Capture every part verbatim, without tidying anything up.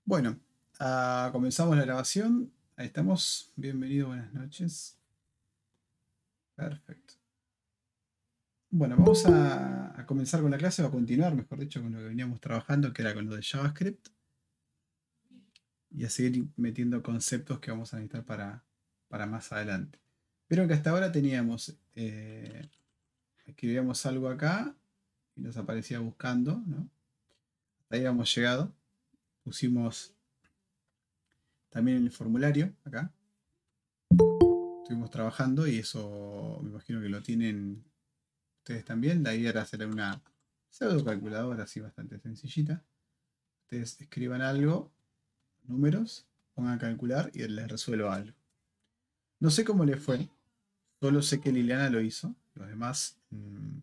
Bueno, ah, comenzamos la grabación. Ahí estamos. Bienvenido, buenas noches. Perfecto. Bueno, vamos a, a comenzar con la clase, o a continuar, mejor dicho, con lo que veníamos trabajando, que era con lo de JavaScript. Y a seguir metiendo conceptos que vamos a necesitar para, para más adelante. Pero que hasta ahora teníamos, eh, escribíamos algo acá y nos aparecía buscando, ¿no? Hasta ahí habíamos llegado. Pusimos también el formulario acá. Estuvimos trabajando y eso me imagino que lo tienen ustedes también. La idea era hacer una pseudo calculadora así bastante sencillita. Ustedes escriban algo, números, pongan a calcular y les resuelvo algo. No sé cómo le fue, solo sé que Liliana lo hizo. Los demás, mmm,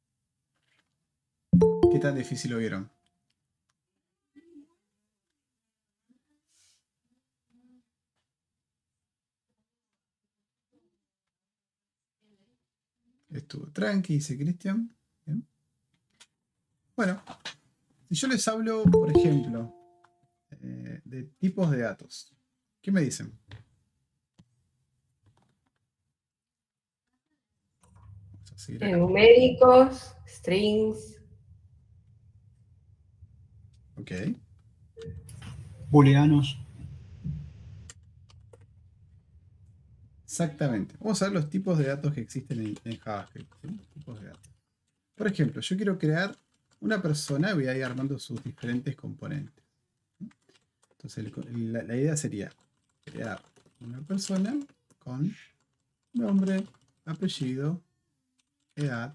¿qué tan difícil lo vieron? Estuvo tranqui, dice Cristian. Bien. Bueno, si yo les hablo, por ejemplo, eh, de tipos de datos, ¿qué me dicen? Vamos a seguir acá. Numéricos, strings. Ok. Booleanos. Exactamente. Vamos a ver los tipos de datos que existen en, en JavaScript. ¿Sí? Tipos de datos. Por ejemplo, yo quiero crear una persona y voy a ir armando sus diferentes componentes. Entonces, el, la, la idea sería crear una persona con nombre, apellido, edad.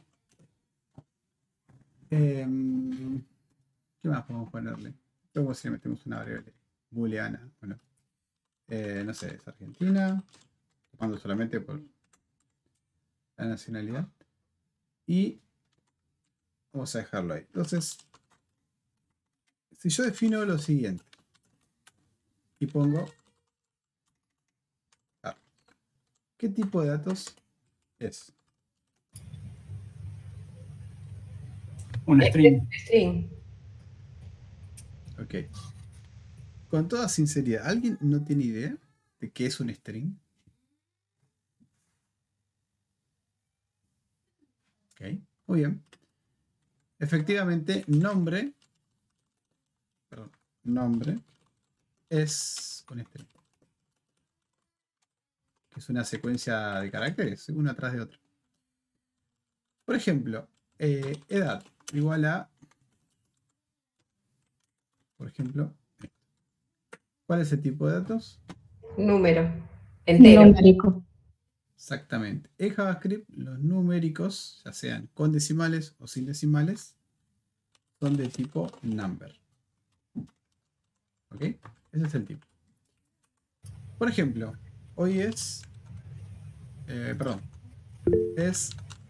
Eh, ¿Qué más podemos ponerle? Luego si le metemos una variable booleana. Bueno, eh, no sé, es Argentina. Tomando solamente por la nacionalidad. Y vamos a dejarlo ahí. Entonces, si yo defino lo siguiente y pongo, ah, ¿qué tipo de datos es? Un string. String. Ok. Con toda sinceridad, ¿alguien no tiene idea de qué es un string? Ok, muy bien. Efectivamente, nombre, perdón, nombre es un string, que es una secuencia de caracteres, una atrás de otra. Por ejemplo, eh, edad igual a, por ejemplo, ¿cuál es el tipo de datos? Número. Entero. Numérico. Exactamente. En JavaScript, los numéricos, ya sean con decimales o sin decimales, son de tipo number. ¿Ok? Ese es el tipo. Por ejemplo, hoy es, eh, perdón, es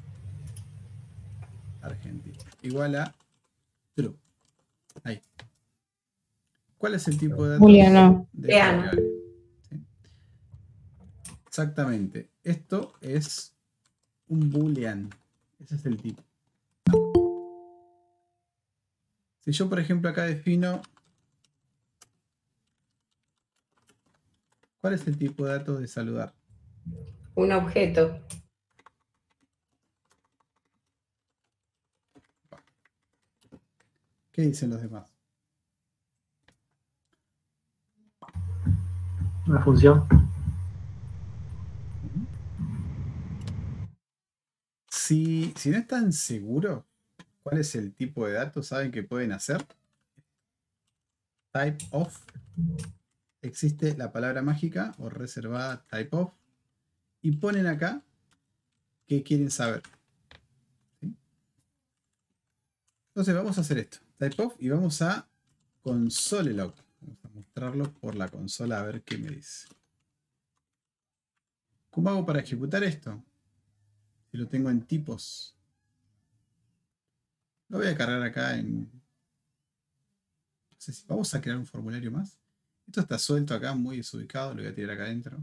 Argentina. Igual a true. Ahí. ¿Cuál es el tipo de datos Booleano. de esta Booleano. variable? ¿Sí? Exactamente. Esto es un boolean. Ese es el tipo. Si yo, por ejemplo, acá defino, ¿cuál es el tipo de datos de saludar? Un objeto. ¿Qué dicen los demás? Una función. Si, si no están seguros cuál es el tipo de datos, ¿saben qué pueden hacer? Type of. Existe la palabra mágica o reservada type of. Y ponen acá qué quieren saber. ¿Sí? Entonces vamos a hacer esto. Type of y vamos a console.log. Vamos a mostrarlo por la consola a ver qué me dice. ¿Cómo hago para ejecutar esto? Si lo tengo en tipos. Lo voy a cargar acá en... No sé si vamos a crear un formulario más. Esto está suelto acá, muy desubicado. Lo voy a tirar acá adentro.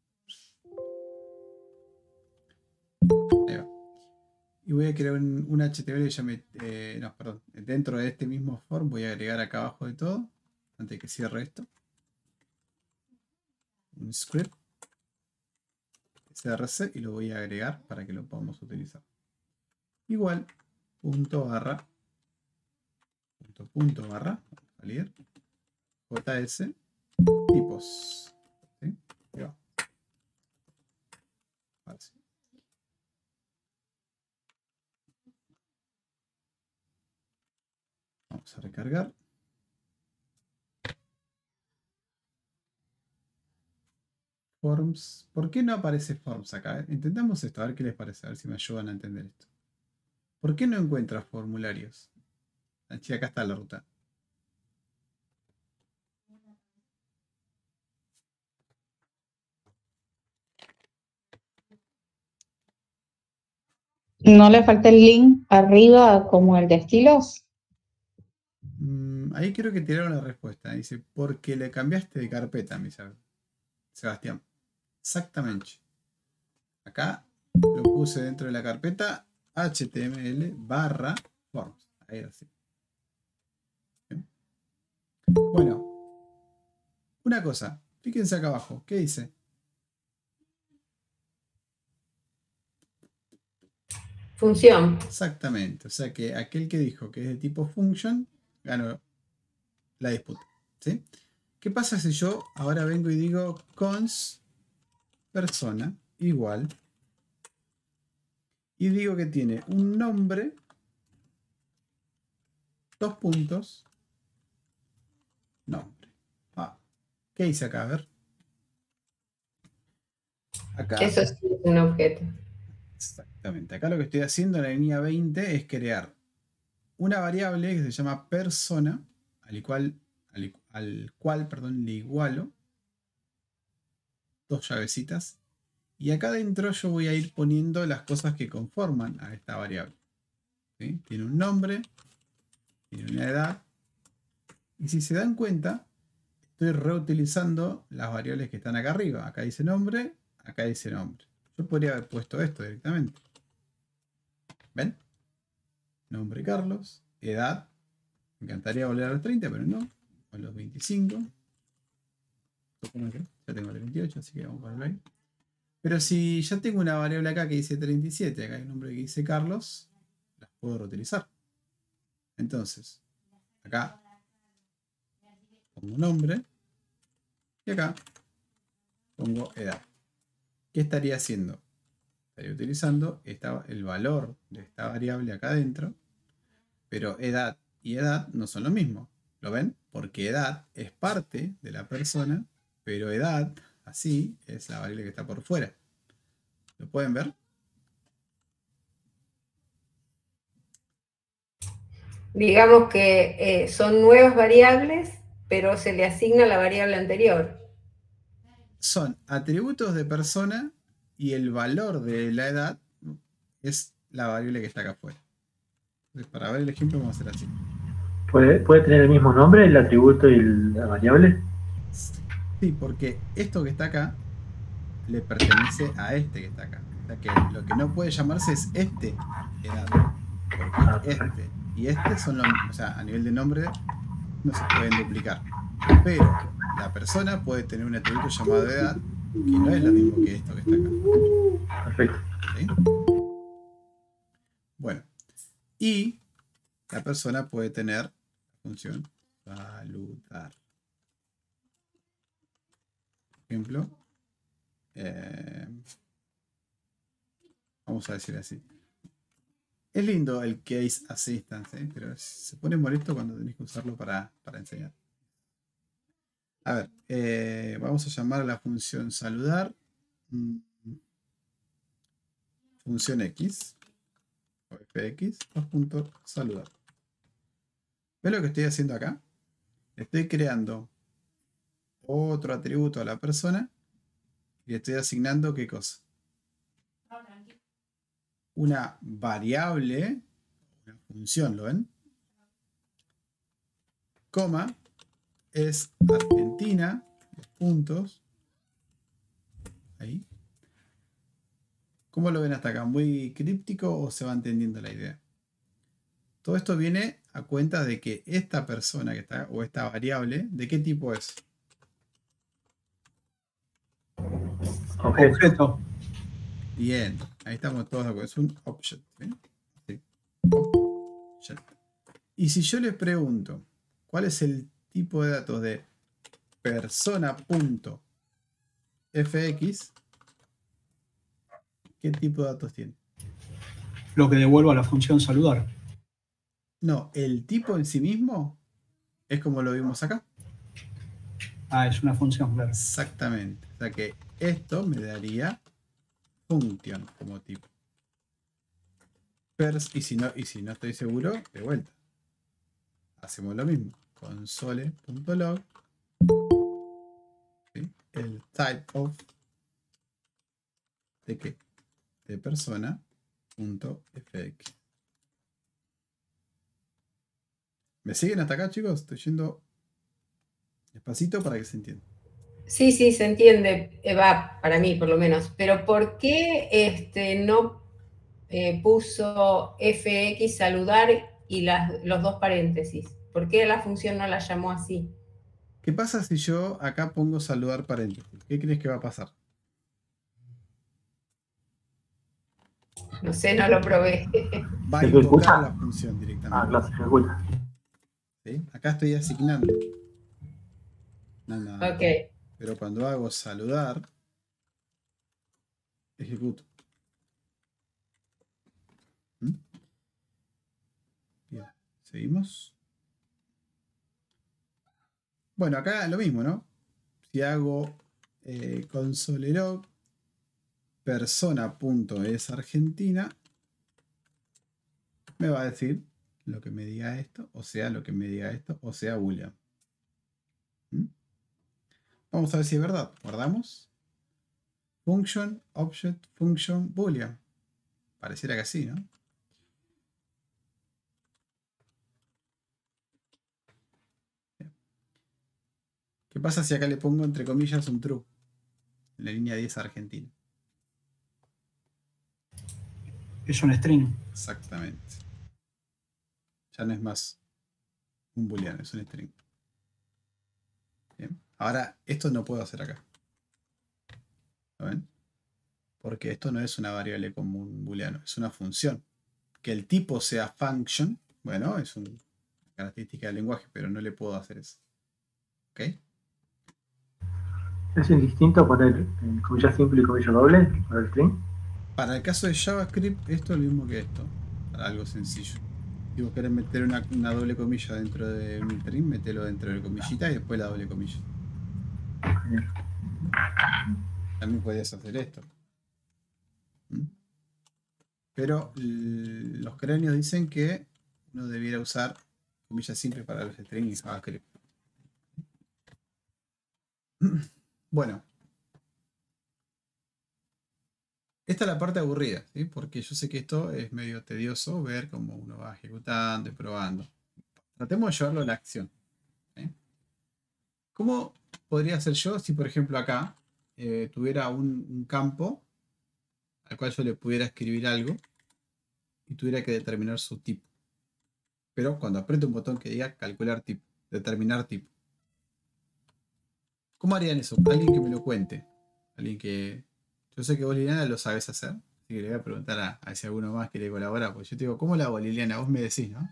Ahí va. Y voy a crear un, un H T M L que llame... Eh, no, perdón. Dentro de este mismo form voy a agregar acá abajo de todo antes de que cierre esto. Un script src y lo voy a agregar para que lo podamos utilizar. Igual punto barra punto punto barra salir js tipos. ¿Sí? Ahí va. Ahora sí. Vamos a recargar. Forms. ¿Por qué no aparece Forms acá? Intentamos esto, a ver qué les parece, a ver si me ayudan a entender esto. ¿Por qué no encuentras formularios? Aquí acá está la ruta. ¿No le falta el link arriba como el de estilos? Mm, ahí creo que tiraron la respuesta. Dice, porque le cambiaste de carpeta, mi Sebastián. Exactamente. Acá lo puse dentro de la carpeta H T M L barra forms. Ahí así. Bien. Bueno, una cosa. Fíjense acá abajo. ¿Qué dice? Función. Exactamente. O sea que aquel que dijo que es de tipo function ganó la disputa. ¿Sí? ¿Qué pasa si yo ahora vengo y digo cons persona igual y digo que tiene un nombre, dos puntos, nombre? Ah, ¿qué hice acá? A ver. Acá. Eso sí es un objeto. Exactamente. Acá lo que estoy haciendo en la línea veinte es crear una variable que se llama persona, al cual, al, al cual perdón, le igualo dos llavecitas. Y acá adentro yo voy a ir poniendo las cosas que conforman a esta variable. ¿Sí? Tiene un nombre, tiene una edad. Y si se dan cuenta, estoy reutilizando las variables que están acá arriba. Acá dice nombre, acá dice nombre. Yo podría haber puesto esto directamente. ¿Ven? Nombre Carlos, edad. Me encantaría volver a los treinta, pero no. A los veinticinco. Ya tengo el veintiocho, así que vamos a ponerlo ahí. Pero si ya tengo una variable acá que dice treinta y siete, acá hay un nombre que dice Carlos, las puedo reutilizar. Entonces, acá pongo nombre y acá pongo edad. ¿Qué estaría haciendo? Estaría utilizando esta, el valor de esta variable acá adentro, pero edad y edad no son lo mismo. ¿Lo ven? Porque edad es parte de la persona, pero edad, así, es la variable que está por fuera. ¿Lo pueden ver? Digamos que eh, son nuevas variables, pero se le asigna la variable anterior. Son atributos de persona y el valor de la edad es la variable que está acá afuera. Entonces, para ver el ejemplo vamos a hacer así. ¿Puede, ¿Puede tener el mismo nombre, el atributo y la variable? Sí, porque esto que está acá le pertenece a este que está acá. O sea que lo que no puede llamarse es este edad. Porque Ah, este y este son los mismos. O sea, a nivel de nombre no se pueden duplicar. Pero la persona puede tener un atributo llamado edad que no es lo mismo que esto que está acá. perfecto. ¿Sí? Bueno, y la persona puede tener la función saludar. Por ejemplo, eh, vamos a decir así. Es lindo el case assistance, ¿eh? Pero se pone molesto cuando tenés que usarlo para, para enseñar. A ver, eh, vamos a llamar a la función saludar mm, función X o fx saludar. ¿Ves lo que estoy haciendo acá? Estoy creando otro atributo a la persona y estoy asignando ¿qué cosa? Una variable, una función, ¿lo ven? Coma, es Argentina, los puntos, ahí. ¿Cómo lo ven hasta acá? ¿Muy críptico o se va entendiendo la idea? Todo esto viene a cuenta de que esta persona que está, o esta variable, ¿de qué tipo es? Objeto. Objeto. Bien, ahí estamos todos de acuerdo. Es un object. ¿eh? Sí. Object. Y si yo les pregunto, ¿cuál es el tipo de datos de persona.fx? ¿Qué tipo de datos tiene? Lo que devuelvo a la función saludar. No, el tipo en sí mismo es como lo vimos acá. Ah, es una función, claro. Exactamente. O sea que esto me daría function como tipo. Pers, y, si no, y si no estoy seguro, de vuelta. Hacemos lo mismo. Console.log. ¿Sí? El type of. ¿De qué? De persona.fx. ¿Me siguen hasta acá, chicos? Estoy yendo despacito para que se entienda. Sí, sí, se entiende, eh, va, para mí por lo menos. Pero ¿por qué este, no eh, puso fx saludar y las, los dos paréntesis? ¿Por qué la función no la llamó así? ¿Qué pasa si yo acá pongo saludar paréntesis? ¿Qué crees que va a pasar? No sé, no lo probé. Va a ¿Se invocar ejecuta? la función Ah, directamente. claro, se ejecuta. ¿Sí? Acá estoy asignando. No, nada. Ok. Pero cuando hago saludar, ejecuto. ¿Mm? Bien, seguimos. Bueno, acá lo mismo, ¿no? Si hago eh, console.log persona.esargentina, me va a decir lo que me diga esto, o sea, lo que me diga esto, o sea, boolean. ¿Mm? Vamos a ver si es verdad. Guardamos. Function, object, function, boolean. Pareciera que sí, ¿no? ¿Qué pasa si acá le pongo entre comillas un true? En la línea diez argentina. Es un string. Exactamente. Ya no es más un booleano, es un string. Bien. Ahora, esto no puedo hacer acá. ¿Lo ven? Porque esto no es una variable como un booleano, es una función. Que el tipo sea function, bueno, es una característica del lenguaje, pero no le puedo hacer eso. ¿Ok? ¿Es indistinto poner eh, comilla simple y comilla doble para el string? Para el caso de JavaScript, esto es lo mismo que esto. Para algo sencillo. Si vos querés meter una, una doble comilla dentro de un string, metelo dentro de la comillita y después la doble comilla. También podías hacer esto. ¿Mm? Pero los cráneos dicen que uno debiera usar comillas simples para los strings y JavaScript. Bueno. Esta es la parte aburrida, ¿sí? Porque yo sé que esto es medio tedioso ver cómo uno va ejecutando y probando. Tratemos de llevarlo a la acción. ¿Sí? ¿Cómo podría hacer yo si, por ejemplo, acá eh, tuviera un, un campo al cual yo le pudiera escribir algo y tuviera que determinar su tipo? Pero cuando aprieto un botón que diga calcular tipo, determinar tipo. ¿Cómo harían eso? Alguien que me lo cuente. Alguien que... Yo sé que vos, Liliana, lo sabes hacer. Así que le voy a preguntar a, a si alguno más quiere colaborar. Porque yo te digo, ¿cómo lo hago, Liliana? Vos me decís, ¿no?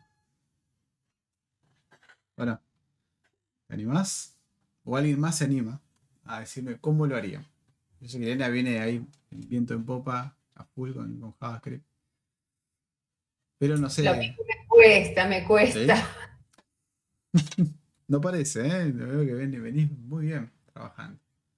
Bueno, ¿te animás? O alguien más se anima a decirme cómo lo haría. Yo sé que Liliana viene ahí, el viento en popa, a full con, con JavaScript. Pero no sé. Lo mismo me cuesta, me cuesta. ¿Sí? No parece, ¿eh? Veo que ven, venís muy bien trabajando.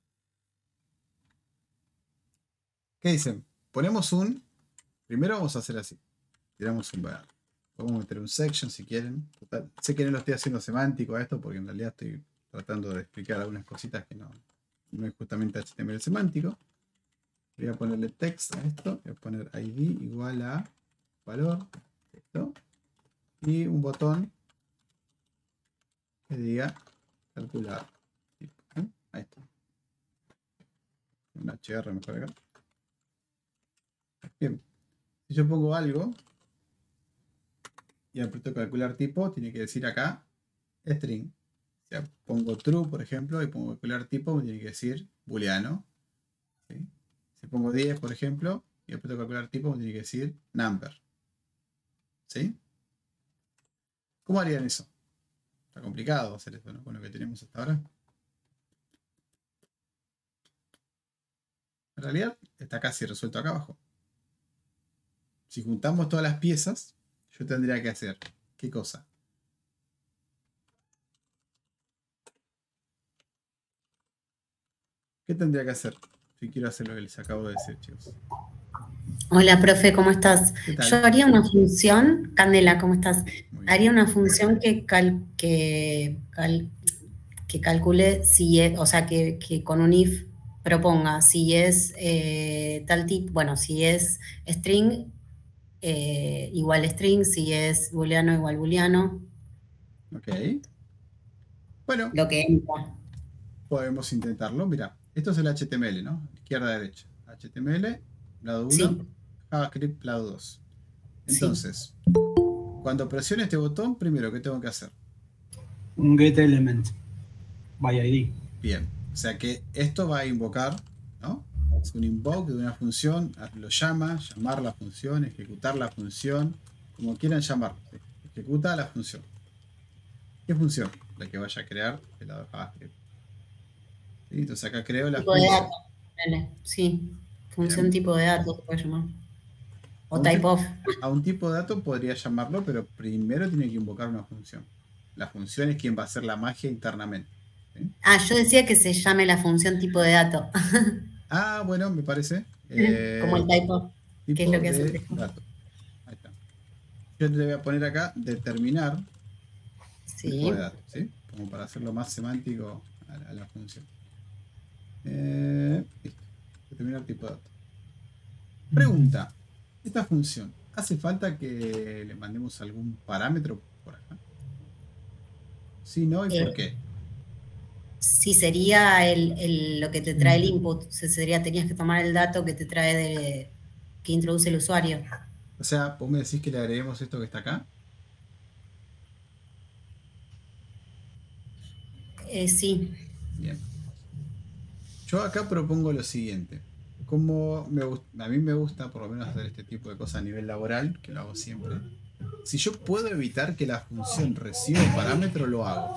¿Qué dicen? Ponemos un... Primero vamos a hacer así. Tiramos un var. Podemos meter un section si quieren. Total, sé que no lo estoy haciendo semántico a esto porque en realidad estoy tratando de explicar algunas cositas que no, no es justamente H T M L semántico. Voy a ponerle text a esto. Voy a poner I D igual a valor. Esto. Y un botón que diga calcular. ¿Eh? Ahí está. Un H R mejor acá. Bien. Si yo pongo algo, y aprieto calcular tipo, tiene que decir acá string. O sea, pongo true, por ejemplo, y pongo calcular tipo, me tiene que decir booleano. ¿Sí? Si pongo diez, por ejemplo, y aprieto calcular tipo, me tiene que decir number. ¿Sí? ¿Cómo harían eso? Está complicado hacer esto, ¿no? Con lo que tenemos hasta ahora. En realidad está casi resuelto acá abajo. Si juntamos todas las piezas, yo tendría que hacer, ¿qué cosa? ¿Qué tendría que hacer? Si quiero hacer lo que les acabo de decir, chicos. Hola, profe, ¿cómo estás? ¿Qué tal? Yo haría una función, Candela, ¿cómo estás? Muy bien. Haría una función que, cal- que, cal- que calcule si es, o sea, que, que con un if proponga si es eh, tal tipo, bueno, si es string, eh, igual string, si es booleano, igual booleano, Ok. Bueno, lo que entra. podemos intentarlo. Mira, esto es el H T M L, ¿no? Izquierda a derecha. H T M L, lado uno, Sí, JavaScript, lado dos. sí. Entonces, cuando presione este botón, primero, ¿qué tengo que hacer? Un get element by I D. Bien, o sea que esto va a invocar, ¿no? Es un invoke de una función, lo llama, llamar la función, ejecutar la función, como quieran llamarlo. ¿Sí? Ejecuta la función. ¿Qué función? La que vaya a crear el lado de JavaScript. ¿Sí? Entonces acá creo la Tipo de función. dato. Ponele, sí, función Bien. tipo de dato se puede llamar. A O un, type tipo, of. a un tipo de dato podría llamarlo, pero primero tiene que invocar una función. La función es quien va a hacer la magia internamente. ¿Sí? Ah, yo decía que se llame la función tipo de dato. Ah, bueno, me parece. Como el Eh, type of, que es tipo lo que hace el de texto. dato. Ahí está. Yo le voy a poner acá determinar Sí. tipo de dato, ¿sí? Como para hacerlo más semántico a la, a la función. Eh, listo. Determinar tipo de dato. Pregunta. Esta función, ¿hace falta que le mandemos algún parámetro por acá? Si no, ¿y Eh, por qué? Sí, sería el, el- lo que te trae el input. O sea, sería, tenías que tomar el dato que te trae de, que introduce el usuario. O sea, vos me decís que le agreguemos esto que está acá. Eh, sí. Bien. Yo acá propongo lo siguiente. Como me gust- a mí me gusta por lo menos hacer este tipo de cosas a nivel laboral, que lo hago siempre. Si yo puedo evitar que la función reciba un parámetro, lo hago.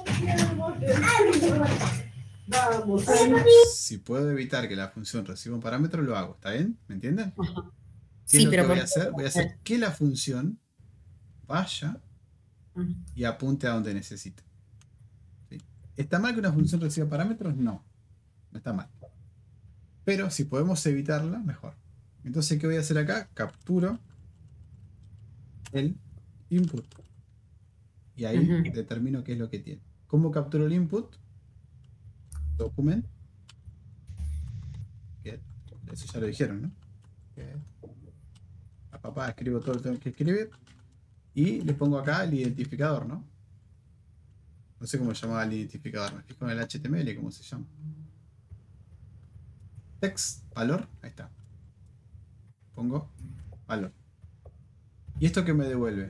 Si puedo evitar que la función reciba un parámetro, lo hago. ¿Está bien? ¿Me entienden? ¿Qué Sí, es lo pero que voy por- a hacer? Voy a hacer que la función vaya y apunte a donde necesite. ¿Sí? ¿Está mal que una función reciba parámetros? No. No está mal. Pero si podemos evitarla, mejor. Entonces, ¿qué voy a hacer acá? Capturo el input. Y ahí Ujú. determino qué es lo que tiene. ¿Cómo capturo el input? Document. Get. Eso ya lo dijeron, ¿no? Get. A papá escribo todo lo que tengo que escribir. Y le pongo acá el identificador, ¿no? No sé cómo se llamaba el identificador. Me fijo en el H T M L, ¿cómo se llama? Text, valor. Ahí está. Pongo valor. ¿Y esto qué me devuelve?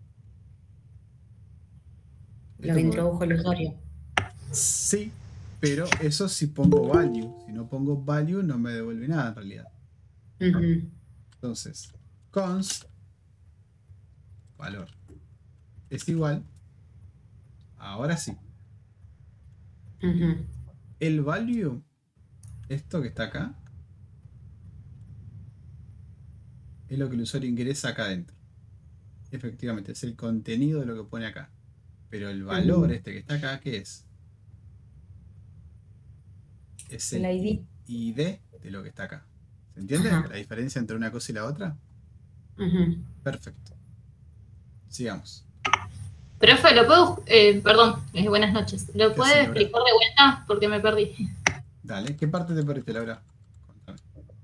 Lo que introdujo el usuario. Sí, pero eso si pongo value. Si no pongo value no me devuelve nada en realidad. Ujú. Entonces, const valor es igual. Ahora sí. Ujú. El value, esto que está acá, es lo que el usuario ingresa acá adentro. Efectivamente, es el contenido de lo que pone acá. Pero el valor Ujú. este que está acá, ¿qué es? Es el El I D. I D de lo que está acá. ¿Se entiende Ajá. la diferencia entre una cosa y la otra? Ujú. Perfecto. Sigamos. Profe, ¿lo puedo, eh, perdón, eh, buenas noches, ¿lo ¿Qué puede hace, explicar de vuelta? Porque me perdí. Dale, ¿qué parte te perdiste, Laura? Contame.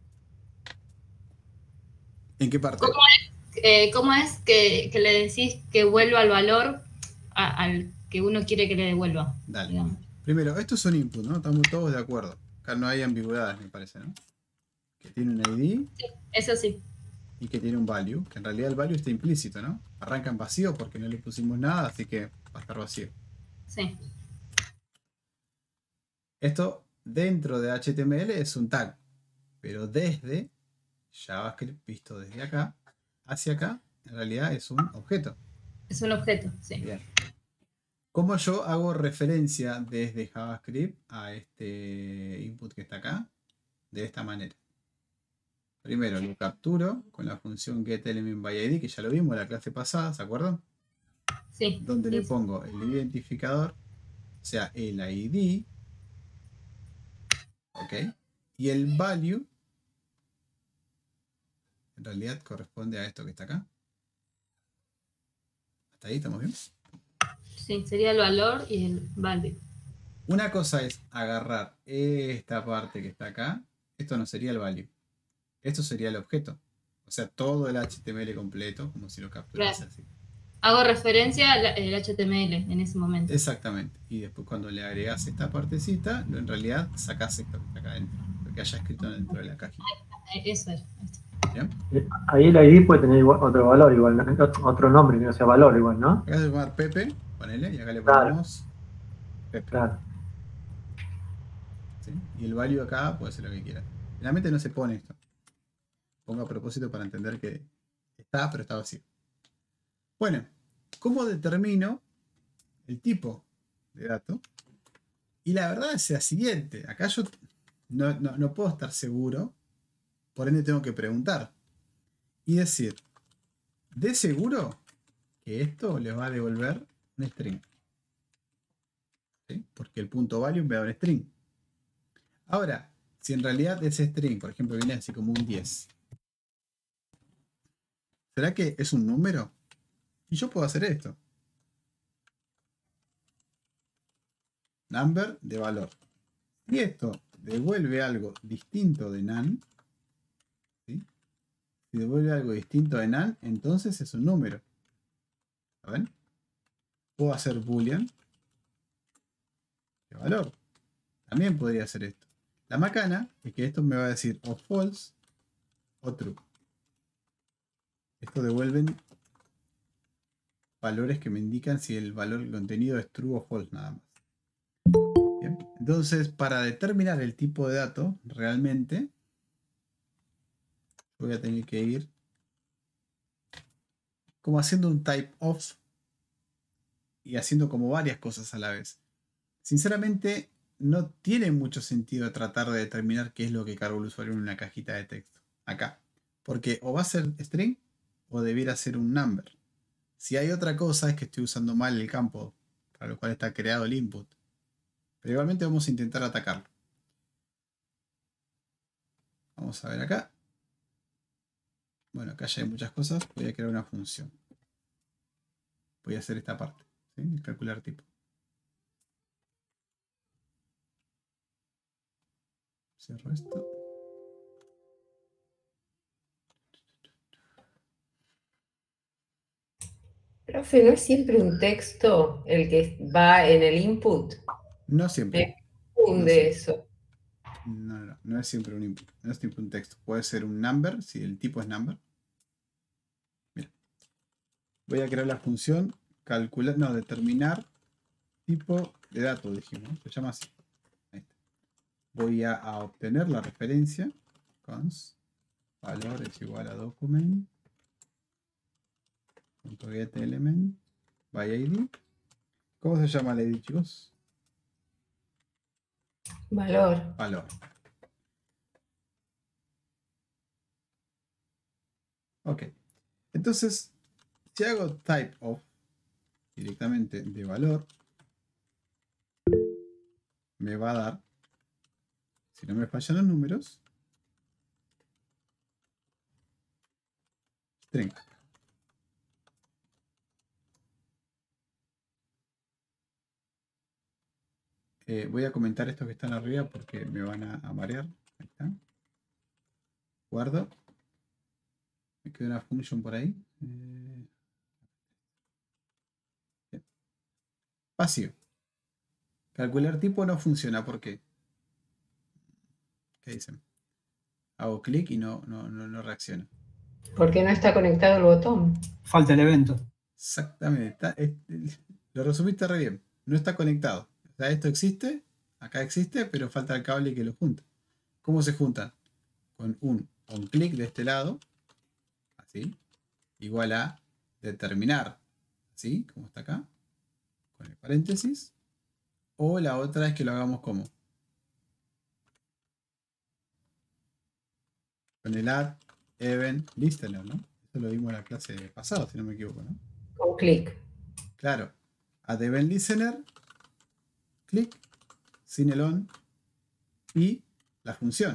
¿En qué parte? ¿Cómo es, eh, cómo es que, que le decís que vuelva el valor a- al que uno quiere que le devuelva? Dale. Digamos. Primero, esto es un input, ¿no? Estamos todos de acuerdo. Acá no hay ambigüedades, me parece, ¿no? Que tiene un I D. Sí, eso sí. y que tiene un value, que en realidad el value está implícito, ¿no? Arranca en vacío porque no le pusimos nada, así que va a estar vacío. Sí. Esto dentro de H T M L es un tag, pero desde JavaScript visto desde acá hacia acá, en realidad es un objeto. Es un objeto, sí. Bien. ¿Cómo yo hago referencia desde JavaScript a este input que está acá? De esta manera. Primero lo capturo con la función getElementById, que ya lo vimos en la clase pasada, ¿se acuerdan? Sí. Donde sí, le sí. pongo el identificador, o sea, el I D, ¿ok? Y el value, en realidad corresponde a esto que está acá. ¿Hasta ahí estamos bien? Sí, sería el valor y el value. Una cosa es agarrar esta parte que está acá. Esto no sería el value. Esto sería el objeto. O sea, todo el H T M L completo, como si lo capturase Claro. así. Hago referencia al el H T M L en ese momento. Exactamente. Y después cuando le agregas esta partecita, lo- en realidad sacás esto que está acá adentro. Lo que haya escrito dentro de la cajita. Eh, Eso es. ¿Bien? Eh, Ahí el I D puede tener igual- otro valor igual, ¿no? Ot- otro nombre que no sea valor igual, ¿no? Acá se llama Pepe, ponele, y acá le Claro. ponemos Pepe. Claro. ¿Sí? Y el value acá puede ser lo que quiera. Generalmente no se pone esto. Pongo a propósito para entender que está, pero está vacío. Bueno, ¿cómo determino el tipo de dato? Y la verdad es la siguiente. Acá yo no, no, no puedo estar seguro, por ende tengo que preguntar. Y decir, de seguro que esto les va a devolver un string. ¿Sí? Porque el punto value me da un string. Ahora, si en realidad ese string, por ejemplo, viene así como un diez, ¿será que es un número? Y yo puedo hacer esto. Number de valor. Y esto devuelve algo distinto de none. ¿Sí? Si devuelve algo distinto de none, entonces es un número. ¿Ven? Puedo hacer boolean de valor. También podría hacer esto. La macana es que esto me va a decir o false o true. Esto devuelven valores que me indican si el valor del contenido es true o false nada más. Bien. Entonces, para determinar el tipo de dato, realmente voy a tener que ir como haciendo un type of y haciendo como varias cosas a la vez. Sinceramente, no tiene mucho sentido tratar de determinar qué es lo que carga el usuario en una cajita de texto. Acá. Porque o va a ser string o debiera ser un number. Si hay otra cosa es que estoy usando mal el campo para lo cual está creado el input. Pero igualmente vamos a intentar atacarlo. Vamos a ver acá. Bueno, acá ya hay muchas cosas. Voy a crear una función. Voy a hacer esta parte. ¿Sí? El calcular tipo. Cierro esto. Profe, ¿no es siempre un texto el que va en el input? No siempre. Me confunde No siempre. eso. No, no, no, no es siempre un input. No es siempre un texto. Puede ser un number, si el tipo es number. Mira. Voy a crear la función calcular, no, determinar tipo de dato, dijimos. Se llama así. Ahí está. Voy a, a obtener la referencia. Cons valor es igual a document. Get element by I D. ¿Cómo se llama la I D, chicos? Valor. Valor. Ok. Entonces, si hago type of directamente de valor, me va a dar, si no me fallan los números, string. Eh, voy a comentar estos que están arriba porque me van a, a marear. Ahí está. Guardo. Me queda una función por ahí. Eh, bien. Vacío. Calcular tipo no funciona. ¿Por qué? ¿Qué dicen? Hago clic y no, no, no, no reacciona. Porque no está conectado el botón. Falta el evento. Exactamente. Está- es- lo resumiste re bien. No está conectado. O sea, esto existe, acá existe, pero falta el cable que lo junta. ¿Cómo se juntan? Con un on click de este lado, así, igual a determinar, así, como está acá, con el paréntesis. O la otra es que lo hagamos como con el add event listener, ¿no? Eso lo vimos en la clase pasada, si no me equivoco, ¿no? Con clic. Claro, add event listener, clic, sin el on y la función.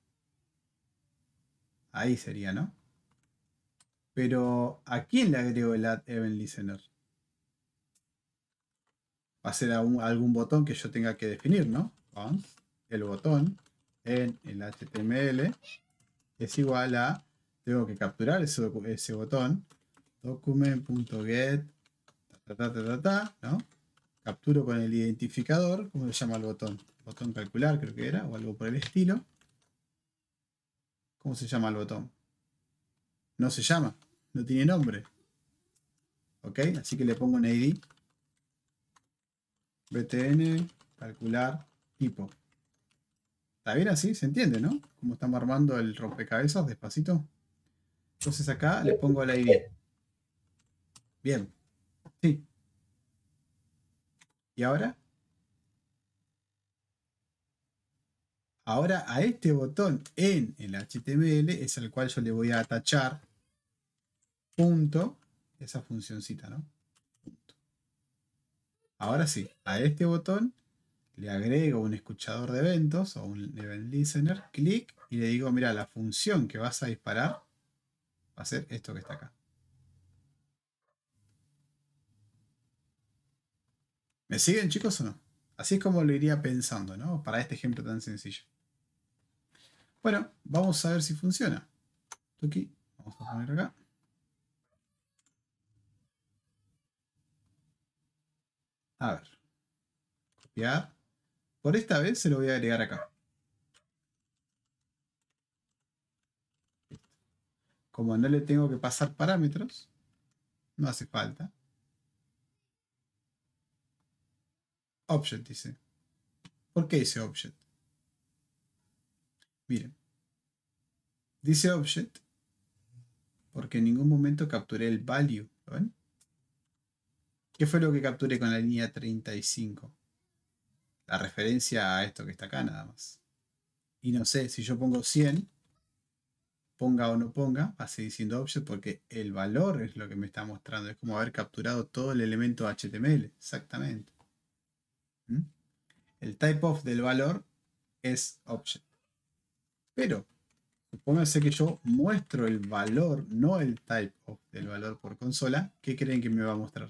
Ahí sería, ¿no? Pero ¿a quién le agrego el add event listener? Va a ser algún, algún botón que yo tenga que definir, ¿no? Once, el botón en el H T M L es igual a, tengo que capturar ese, ese botón, document.get, ta, ta, ta, ta, ta, ¿no? Capturo con el identificador, ¿cómo se llama el botón? Botón calcular creo que era, o algo por el estilo. ¿Cómo se llama el botón? No se llama, no tiene nombre. ¿Ok? Así que le pongo un I D. btn, calcular, tipo. ¿Está bien así? ¿Se entiende, no? Cómo estamos armando el rompecabezas despacito. Entonces acá le pongo el I D. Bien. Sí. ¿Y ahora? Ahora a este botón en el H T M L es al cual yo le voy a atachar punto, esa funcioncita, ¿no? Punto. Ahora sí, a este botón le agrego un escuchador de eventos o un event listener, clic y le digo, mira, la función que vas a disparar va a ser esto que está acá. ¿Me siguen, chicos, o no? Así es como lo iría pensando, ¿no? Para este ejemplo tan sencillo. Bueno, vamos a ver si funciona. Aquí, vamos a poner acá. A ver. Copiar. Por esta vez se lo voy a agregar acá. Como no le tengo que pasar parámetros, no hace falta. Object dice. ¿Por qué dice object? Miren. Dice object porque en ningún momento capturé el value. ¿Lo ven? ¿Qué fue lo que capturé con la línea treinta y cinco? La referencia a esto que está acá nada más. Y no sé, si yo pongo cien, ponga o no ponga, va a seguir siendo object porque el valor es lo que me está mostrando. Es como haber capturado todo el elemento H T M L. Exactamente. ¿Mm? El typeof del valor es object. Pero, supóngase que yo muestro el valor, no el typeof del valor por consola. ¿Qué creen que me va a mostrar?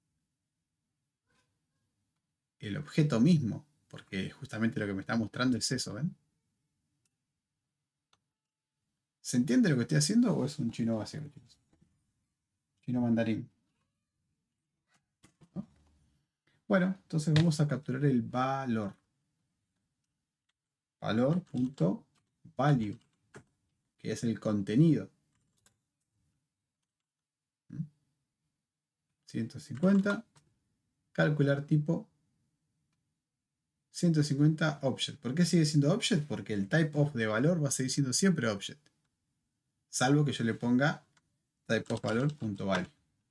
El objeto mismo. Porque justamente lo que me está mostrando es eso, ¿ven? ¿Se entiende lo que estoy haciendo o es un chino básico, chicos? Chino mandarín. ¿No? Bueno, entonces vamos a capturar el valor. Valor.value, que es el contenido. ciento cincuenta. Calcular tipo ciento cincuenta object. ¿Por qué sigue siendo object? Porque el typeof de valor va a seguir siendo siempre object. Salvo que yo le ponga typeofValor.value.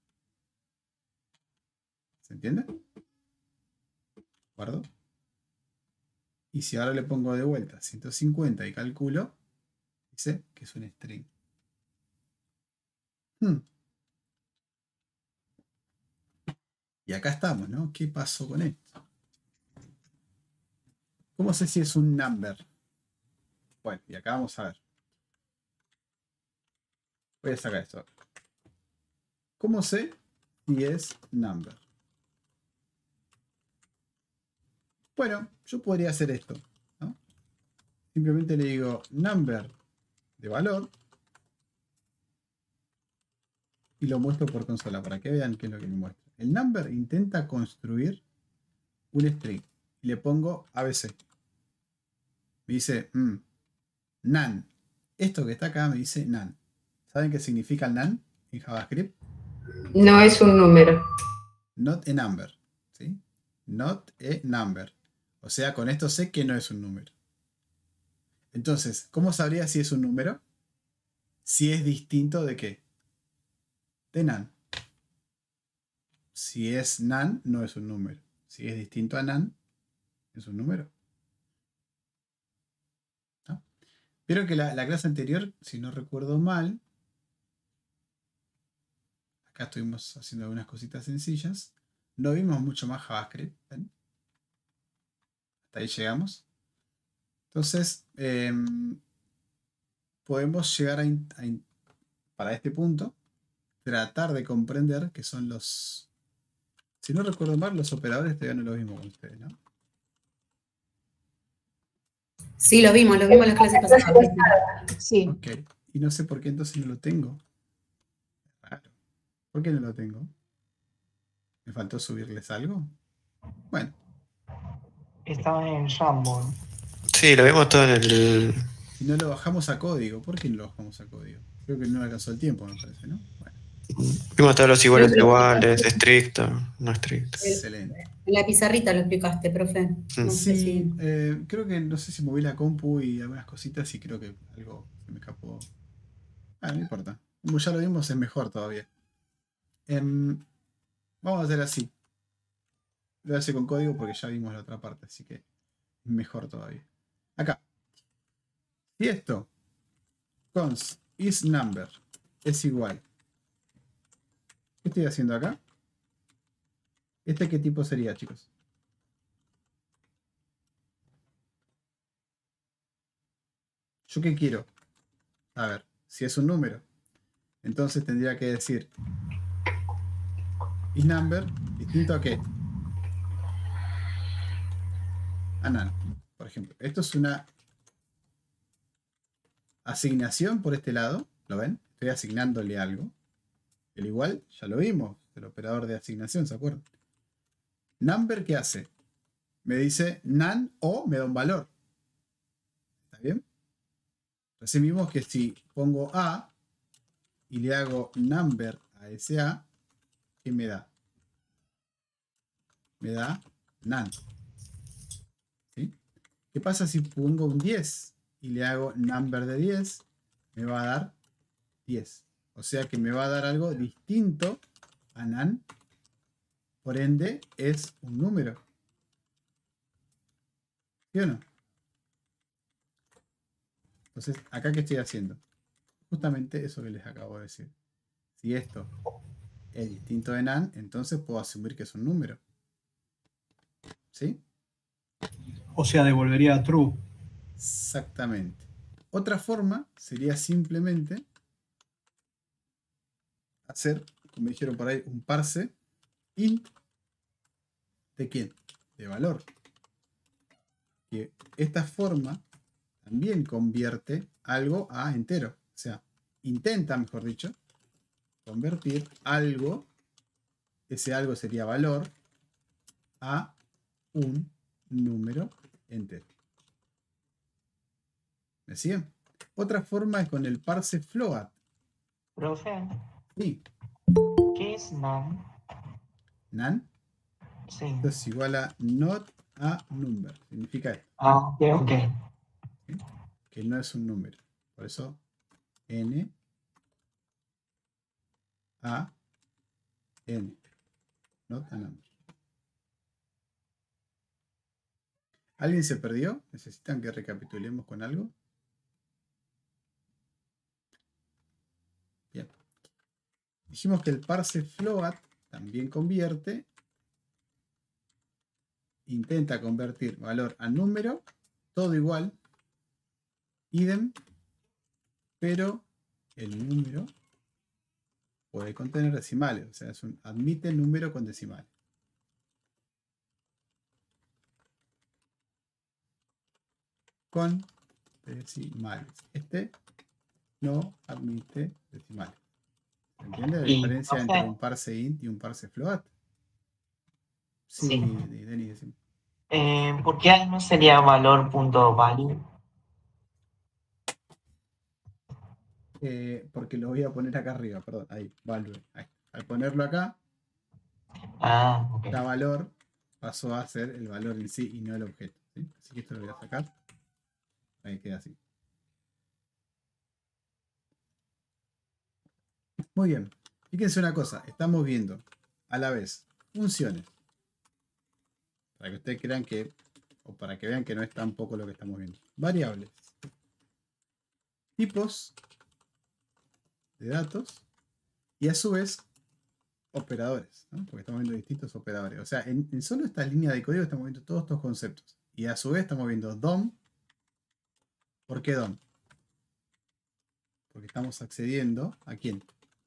¿Se entiende? ¿Guardo? Y si ahora le pongo de vuelta ciento cincuenta y calculo, dice que es un string. Hmm. Y acá estamos, ¿no? ¿Qué pasó con esto? ¿Cómo sé si es un number? Bueno, y acá vamos a ver. Voy a sacar esto. ¿Cómo sé si es number? Bueno, yo podría hacer esto, ¿no? Simplemente le digo number de valor y lo muestro por consola para que vean qué es lo que me muestra. El number intenta construir un string y le pongo A B C. Me dice mm, none. Esto que está acá me dice none. ¿Saben qué significa el nan en JavaScript? No es un número. Not a number. ¿Sí? Not a number. O sea, con esto sé que no es un número. Entonces, ¿cómo sabría si es un número? Si es distinto de qué? De nan. Si es nan, no es un número. Si es distinto a nan, es un número. ¿No? Pero que la, la clase anterior, si no recuerdo mal, acá estuvimos haciendo algunas cositas sencillas. No vimos mucho más JavaScript. ¿Ven? Hasta ahí llegamos. Entonces, eh, podemos llegar a, a, para este punto, tratar de comprender qué son los... Si no recuerdo mal, los operadores todavía no lo vimos con ustedes, ¿no? Sí, lo vimos, lo vimos en las clases pasadas. Sí. Ok. Y no sé por qué entonces no lo tengo. Raro. ¿Por qué no lo tengo? ¿Me faltó subirles algo? Bueno. Estaba en Jamboard. Sí, lo vimos todo en el... Si no lo bajamos a código, ¿por qué no lo bajamos a código? Creo que no alcanzó el tiempo, me parece, ¿no? Bueno. Vimos todos los iguales iguales, estricto, no estricto. Excelente. En la pizarrita lo explicaste, profe. No sé Sí, si- eh, creo que no sé si moví la compu y algunas cositas y creo que algo se me escapó. Ah, no importa. Como ya lo vimos, es mejor todavía. Em, vamos a hacer así. Lo voy a hacer con código porque ya vimos la otra parte, así que mejor todavía. Acá. Si esto, const is number, es igual. ¿Qué estoy haciendo acá? ¿Este qué tipo sería, chicos? ¿Yo qué quiero? A ver, si es un número, entonces tendría que decir is number, distinto a qué? A none, por ejemplo. Esto es una asignación por este lado, ¿lo ven? Estoy asignándole algo. El igual, ya lo vimos, el operador de asignación, ¿se acuerdan? Number, ¿qué hace? Me dice none o me da un valor. ¿Está bien? Así vimos que si pongo A y le hago number a ese A, ¿qué me da? Me da none. ¿Sí? ¿Qué pasa si pongo un diez y le hago number de diez? Me va a dar diez. O sea que me va a dar algo distinto a none. Por ende, es un número. ¿Sí o no? Entonces, ¿acá qué estoy haciendo? Justamente eso que les acabo de decir. Si esto es distinto de none, entonces puedo asumir que es un número. ¿Sí? O sea, devolvería true. Exactamente. Otra forma sería simplemente hacer, como dijeron por ahí, un parse int de quién? De valor. Que esta forma también convierte algo a entero. O sea, intenta, mejor dicho, convertir algo, ese algo sería valor, a un número entero. ¿Me siguen? Otra forma es con el parse float. Profe, Sí. ¿qué es none? None. Sí. Esto es igual a not a number. Significa esto, Ah, ok, ok. que no es un número. Por eso n a n. Not a number. ¿Alguien se perdió? ¿Necesitan que recapitulemos con algo? Bien. Dijimos que el parse float también convierte, intenta convertir valor a número, todo igual, idem, pero el número puede contener decimales, o sea, es un, admite número con decimales. Con decimales. Este no admite decimales. ¿Se entiende la Y, diferencia o entre sea- un parse int y un parse float? Sí, Sí. Denis, decime. Eh, ¿por qué no sería valor.value? Eh, porque lo voy a poner acá arriba, perdón, ahí, value. Ahí. Al ponerlo acá, Ah, ok. cada valor pasó a ser el valor en sí y no el objeto. ¿Sí? Así que esto lo voy a sacar. Ahí queda así. Muy bien. Fíjense una cosa, estamos viendo a la vez funciones. Para que ustedes crean que, o para que vean que no es tan poco lo que estamos viendo. Variables. Tipos de datos. Y a su vez, operadores, ¿no? Porque estamos viendo distintos operadores. O sea, en, en solo esta línea de código estamos viendo todos estos conceptos. Y a su vez estamos viendo D O M. ¿Por qué D O M? Porque estamos accediendo ¿a quién?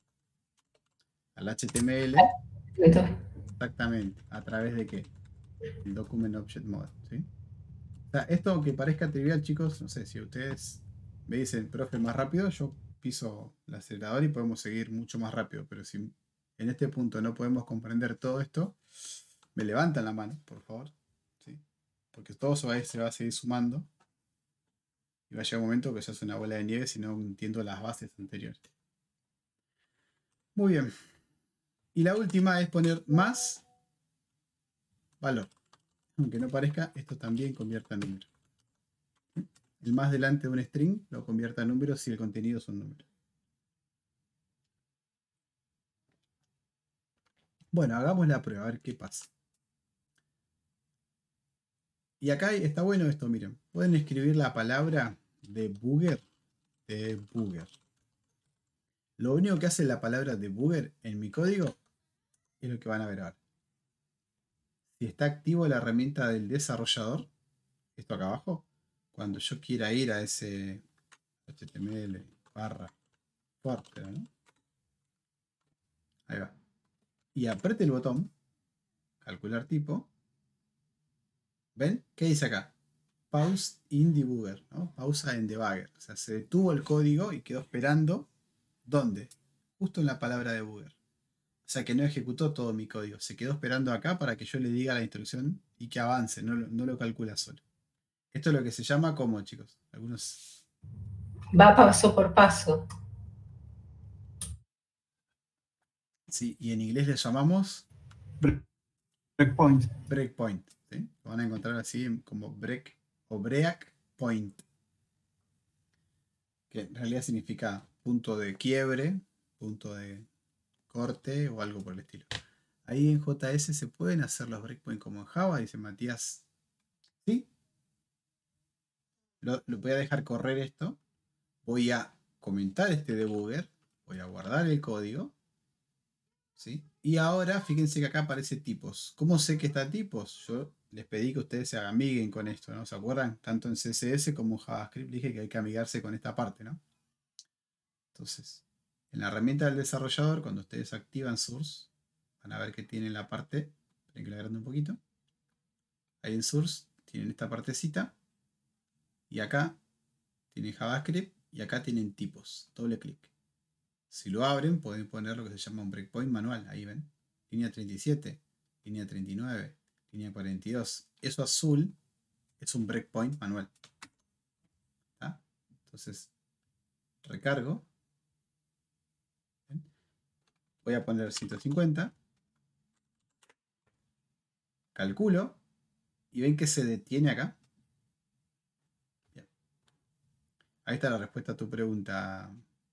Al H T M L. Exactamente. ¿A través de qué? El Document Object Model. ¿Sí? O sea, esto aunque parezca trivial, chicos, no sé, si ustedes me dicen, profe, más rápido, yo piso el acelerador y podemos seguir mucho más rápido. Pero si en este punto no podemos comprender todo esto, me levantan la mano, por favor. ¿Sí? Porque todo eso va, se va a seguir sumando. Y va a llegar un momento que se hace una bola de nieve si no entiendo las bases anteriores. Muy bien. Y la última es poner más valor. Aunque no parezca, esto también convierte a número. El más delante de un string lo convierte a número si el contenido es un número. Bueno, hagamos la prueba, a ver qué pasa. Y acá está bueno esto, miren. Pueden escribir la palabra debugger. Debugger. Lo único que hace la palabra debugger en mi código es lo que van a ver ahora. Si está activo la herramienta del desarrollador, esto acá abajo, cuando yo quiera ir a ese H T M L barra fuerte, ¿no? Ahí va. Y apriete el botón, calcular tipo. ¿Ven? ¿Qué dice acá? Pause in debugger, ¿no? Pausa en debugger. O sea, se detuvo el código y quedó esperando. ¿Dónde? Justo en la palabra debugger. O sea que no ejecutó todo mi código. Se quedó esperando acá para que yo le diga la instrucción y que avance. No, no lo calcula solo. Esto es lo que se llama como, chicos. Algunos. Va paso por paso. Sí, y en inglés le llamamos Breakpoint. breakpoint. ¿Sí? Lo van a encontrar así como break o break point. Que en realidad significa punto de quiebre, punto de corte o algo por el estilo. Ahí en J S se pueden hacer los breakpoints como en Java, dice Matías. ¿Sí? Lo, lo voy a dejar correr esto. Voy a comentar este debugger. Voy a guardar el código. ¿Sí? Y ahora fíjense que acá aparece tipos. ¿Cómo sé que está tipos? Yo les pedí que ustedes se amiguen con esto, ¿no? ¿Se acuerdan? Tanto en C S S como en JavaScript dije que hay que amigarse con esta parte, ¿no? Entonces, en la herramienta del desarrollador, cuando ustedes activan Source, van a ver que tienen la parte, esperen que la agrande un poquito. Ahí en Source tienen esta partecita. Y acá tienen JavaScript y acá tienen tipos. Doble clic. Si lo abren, pueden poner lo que se llama un breakpoint manual. Ahí ven. Línea treinta y siete, línea treinta y nueve, línea cuarenta y dos. Eso azul es un breakpoint manual. ¿Tá? Entonces, recargo. ¿Ven? Voy a poner ciento cincuenta. Calculo. Y ven que se detiene acá. Bien. Ahí está la respuesta a tu pregunta,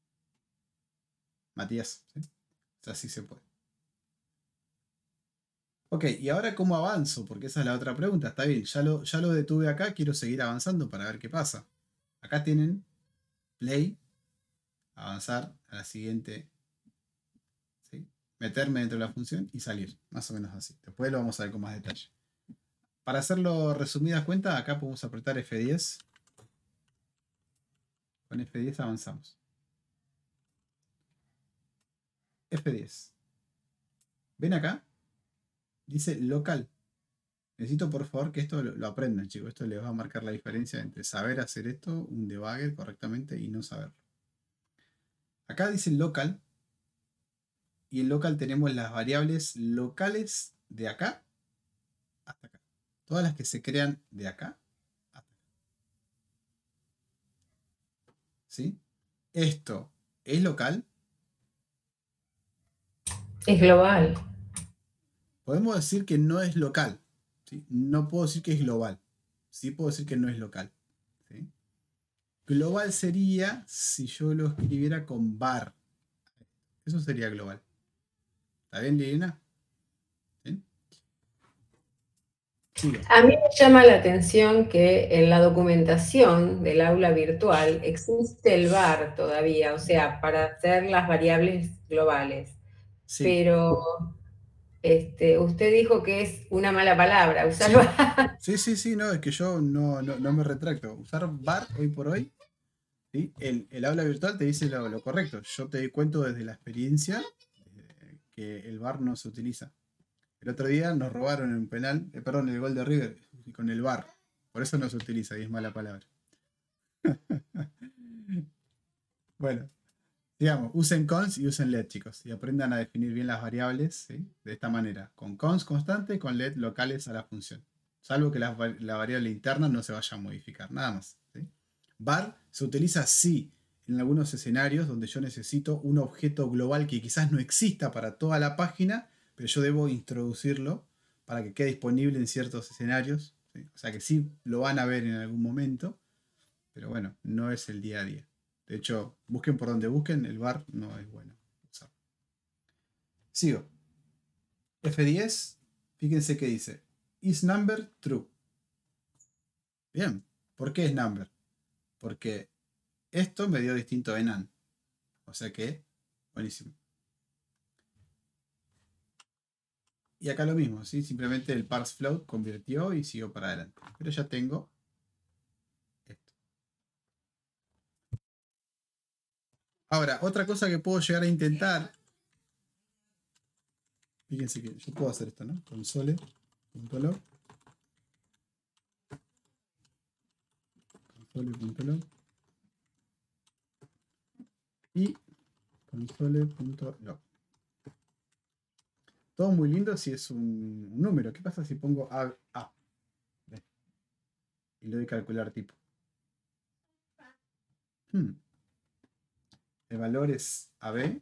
Matías. ¿Sí? O sea, sí se puede. Ok, ¿y ahora cómo avanzo? Porque esa es la otra pregunta. Está bien, ya lo, ya lo detuve acá, quiero seguir avanzando para ver qué pasa. Acá tienen play, avanzar a la siguiente, ¿sí? Meterme dentro de la función y salir, más o menos así. Después lo vamos a ver con más detalle. Para hacerlo resumidas cuentas, acá podemos apretar F diez. Con F diez avanzamos. F diez. ¿Ven acá? Dice local. Necesito por favor que esto lo, lo aprendan, chicos. Esto les va a marcar la diferencia entre saber hacer esto, un debugger correctamente, y no saberlo. Acá dice local. Y en local tenemos las variables locales de acá hasta acá. Todas las que se crean de acá hasta acá. ¿Sí? Esto ¿Es local? Es global. Podemos decir que no es local, ¿sí? No puedo decir que es global. Sí puedo decir que no es local, ¿sí? Global sería si yo lo escribiera con var. Eso sería global. ¿Está bien, Liliana? ¿Sí? Sigo. A mí me llama la atención que en la documentación del aula virtual existe el var todavía, o sea, para hacer las variables globales. Sí. Pero este, usted dijo que es una mala palabra, usar var. Sí, sí, sí, no, es que yo no, no, no me retracto. Usar var hoy por hoy, ¿sí? el, el aula virtual te dice lo, lo correcto. Yo te cuento desde la experiencia eh, que el var no se utiliza. El otro día nos robaron en un penal, eh, perdón, el gol de River con el var. Por eso no se utiliza y es mala palabra. Bueno, digamos, usen cons y usen let, chicos. Y aprendan a definir bien las variables, ¿sí? De esta manera. Con cons constante y con let locales a la función. Salvo que la, la variable interna no se vaya a modificar. Nada más, ¿sí? Var se utiliza sí en algunos escenarios donde yo necesito un objeto global que quizás no exista para toda la página, pero yo debo introducirlo para que quede disponible en ciertos escenarios, ¿sí? O sea que sí lo van a ver en algún momento, pero bueno, no es el día a día. De hecho, busquen por donde busquen, el var no es bueno usar. Sigo. F diez, fíjense que dice, is number true. Bien, ¿por qué es number? Porque esto me dio distinto de nan. O sea que, buenísimo. Y acá lo mismo, ¿sí? Simplemente el parse float convirtió y siguió para adelante. Pero ya tengo esto. Ahora, otra cosa que puedo llegar a intentar. Fíjense que yo puedo hacer esto, ¿no? Console.log. Console.log. Y console.log. Todo muy lindo si es un, un número. ¿Qué pasa si pongo A? A? Y le doy calcular tipo. Hmm. El valor es A B.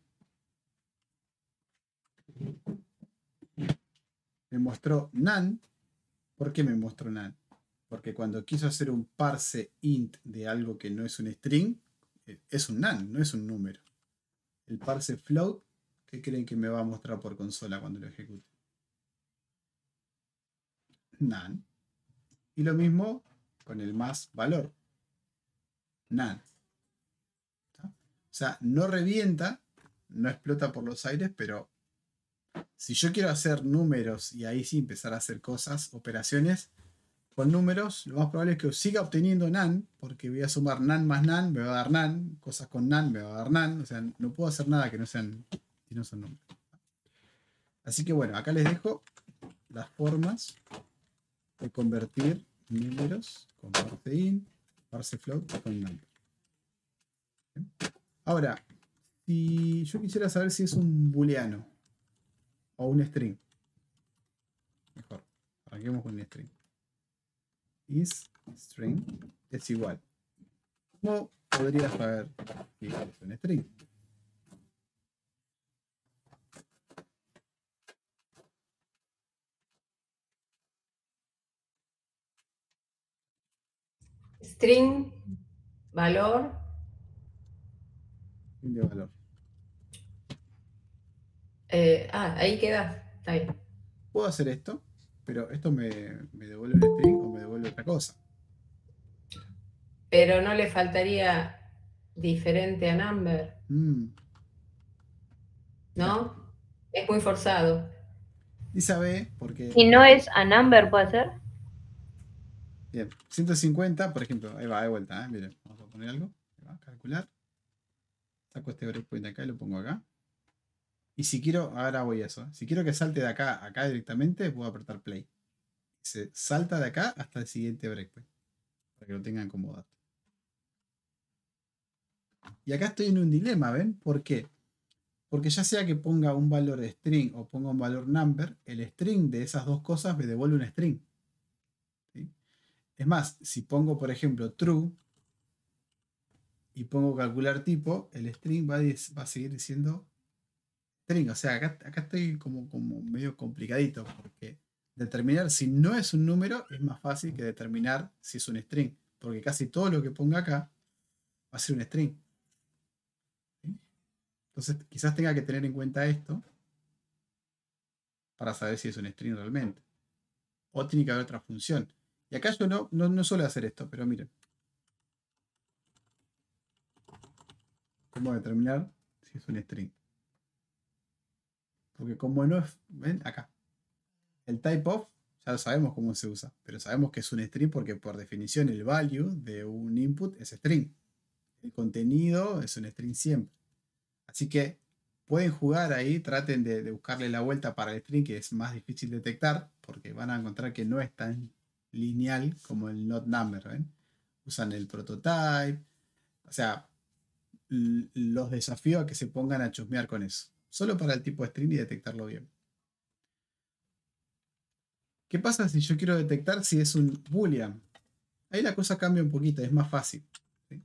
Me mostró nan. ¿Por qué me mostró nan? Porque cuando quiso hacer un parse int de algo que no es un string, es un nan, no es un número. El parse float, ¿qué creen que me va a mostrar por consola cuando lo ejecute? Nan. Y lo mismo con el más valor. Nan. ¿Está? O sea, no revienta, no explota por los aires, pero si yo quiero hacer números y ahí sí empezar a hacer cosas, operaciones con números, lo más probable es que siga obteniendo nan, porque voy a sumar nan más nan, me va a dar nan, cosas con nan, me va a dar nan, o sea, no puedo hacer nada que no sean, que no son números. Así que bueno, acá les dejo las formas de convertir números con parse int, parse float con number. ¿Bien? Ahora, si yo quisiera saber si es un booleano o un string, mejor, arranquemos con un string. Is string es igual. ¿Cómo podría saber si es un string? String, valor. String de valor. Eh, ah, ahí queda. Está bien. Puedo hacer esto, pero esto me, me devuelve un string o me devuelve otra cosa. Pero no le faltaría diferente a number, Mm. ¿no? Es muy forzado. Y sabe porque. Si no es a number, ¿puede ser? Bien, ciento cincuenta, por ejemplo, ahí va, de vuelta, ¿eh? Miren, vamos a poner algo, ahí va, calcular. Saco este breakpoint acá y lo pongo acá. Y si quiero, ahora voy a eso, ¿eh? Si quiero que salte de acá a acá directamente, puedo apretar play. Se salta de acá hasta el siguiente breakpoint, para que lo tengan como dato. Y acá estoy en un dilema, ¿ven? ¿Por qué? Porque ya sea que ponga un valor string o ponga un valor number, el string de esas dos cosas me devuelve un string. ¿Sí? Es más, si pongo, por ejemplo, true, y pongo calcular tipo, el string va a, va a seguir diciendo string. O sea, acá, acá estoy como, como medio complicadito, porque determinar si no es un número es más fácil que determinar si es un string, porque casi todo lo que ponga acá va a ser un string. ¿Sí? Entonces quizás tenga que tener en cuenta esto para saber si es un string realmente. O tiene que haber otra función. Y acá yo no, no, no suelo hacer esto, pero miren. ¿Cómo determinar si es un string? Porque como no es... ¿Ven? Acá. El type of, ya lo sabemos cómo se usa. Pero sabemos que es un string porque por definición el value de un input es string. El contenido es un string siempre. Así que pueden jugar ahí, traten de, de buscarle la vuelta para el string, que es más difícil detectar, porque van a encontrar que no es tan lineal como el not number. ¿Ven? Usan el prototype. O sea, los desafío a que se pongan a chusmear con eso. Solo para el tipo string y detectarlo bien. ¿Qué pasa si yo quiero detectar si es un boolean? Ahí la cosa cambia un poquito, es más fácil. ¿Sí?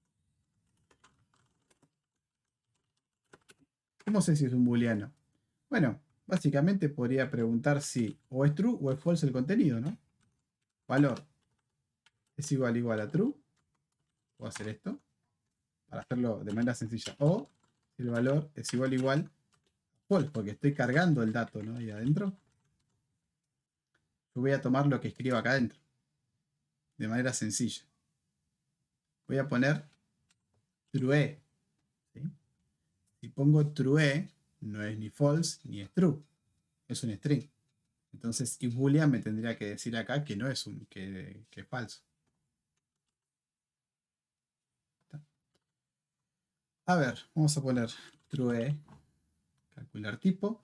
¿Cómo sé si es un booleano? Bueno, básicamente podría preguntar si o es true o es false el contenido, ¿no? Valor es igual igual a true. Puedo hacer esto para hacerlo de manera sencilla. O si el valor es igual igual a false, porque estoy cargando el dato, ¿no? Ahí adentro. Yo voy a tomar lo que escribo acá adentro. De manera sencilla. Voy a poner true. ¿Sí? Si pongo true, no es ni false ni es true. Es un string. Entonces, if boolean me tendría que decir acá que no es un, que, que es falso. A ver, vamos a poner true, calcular tipo.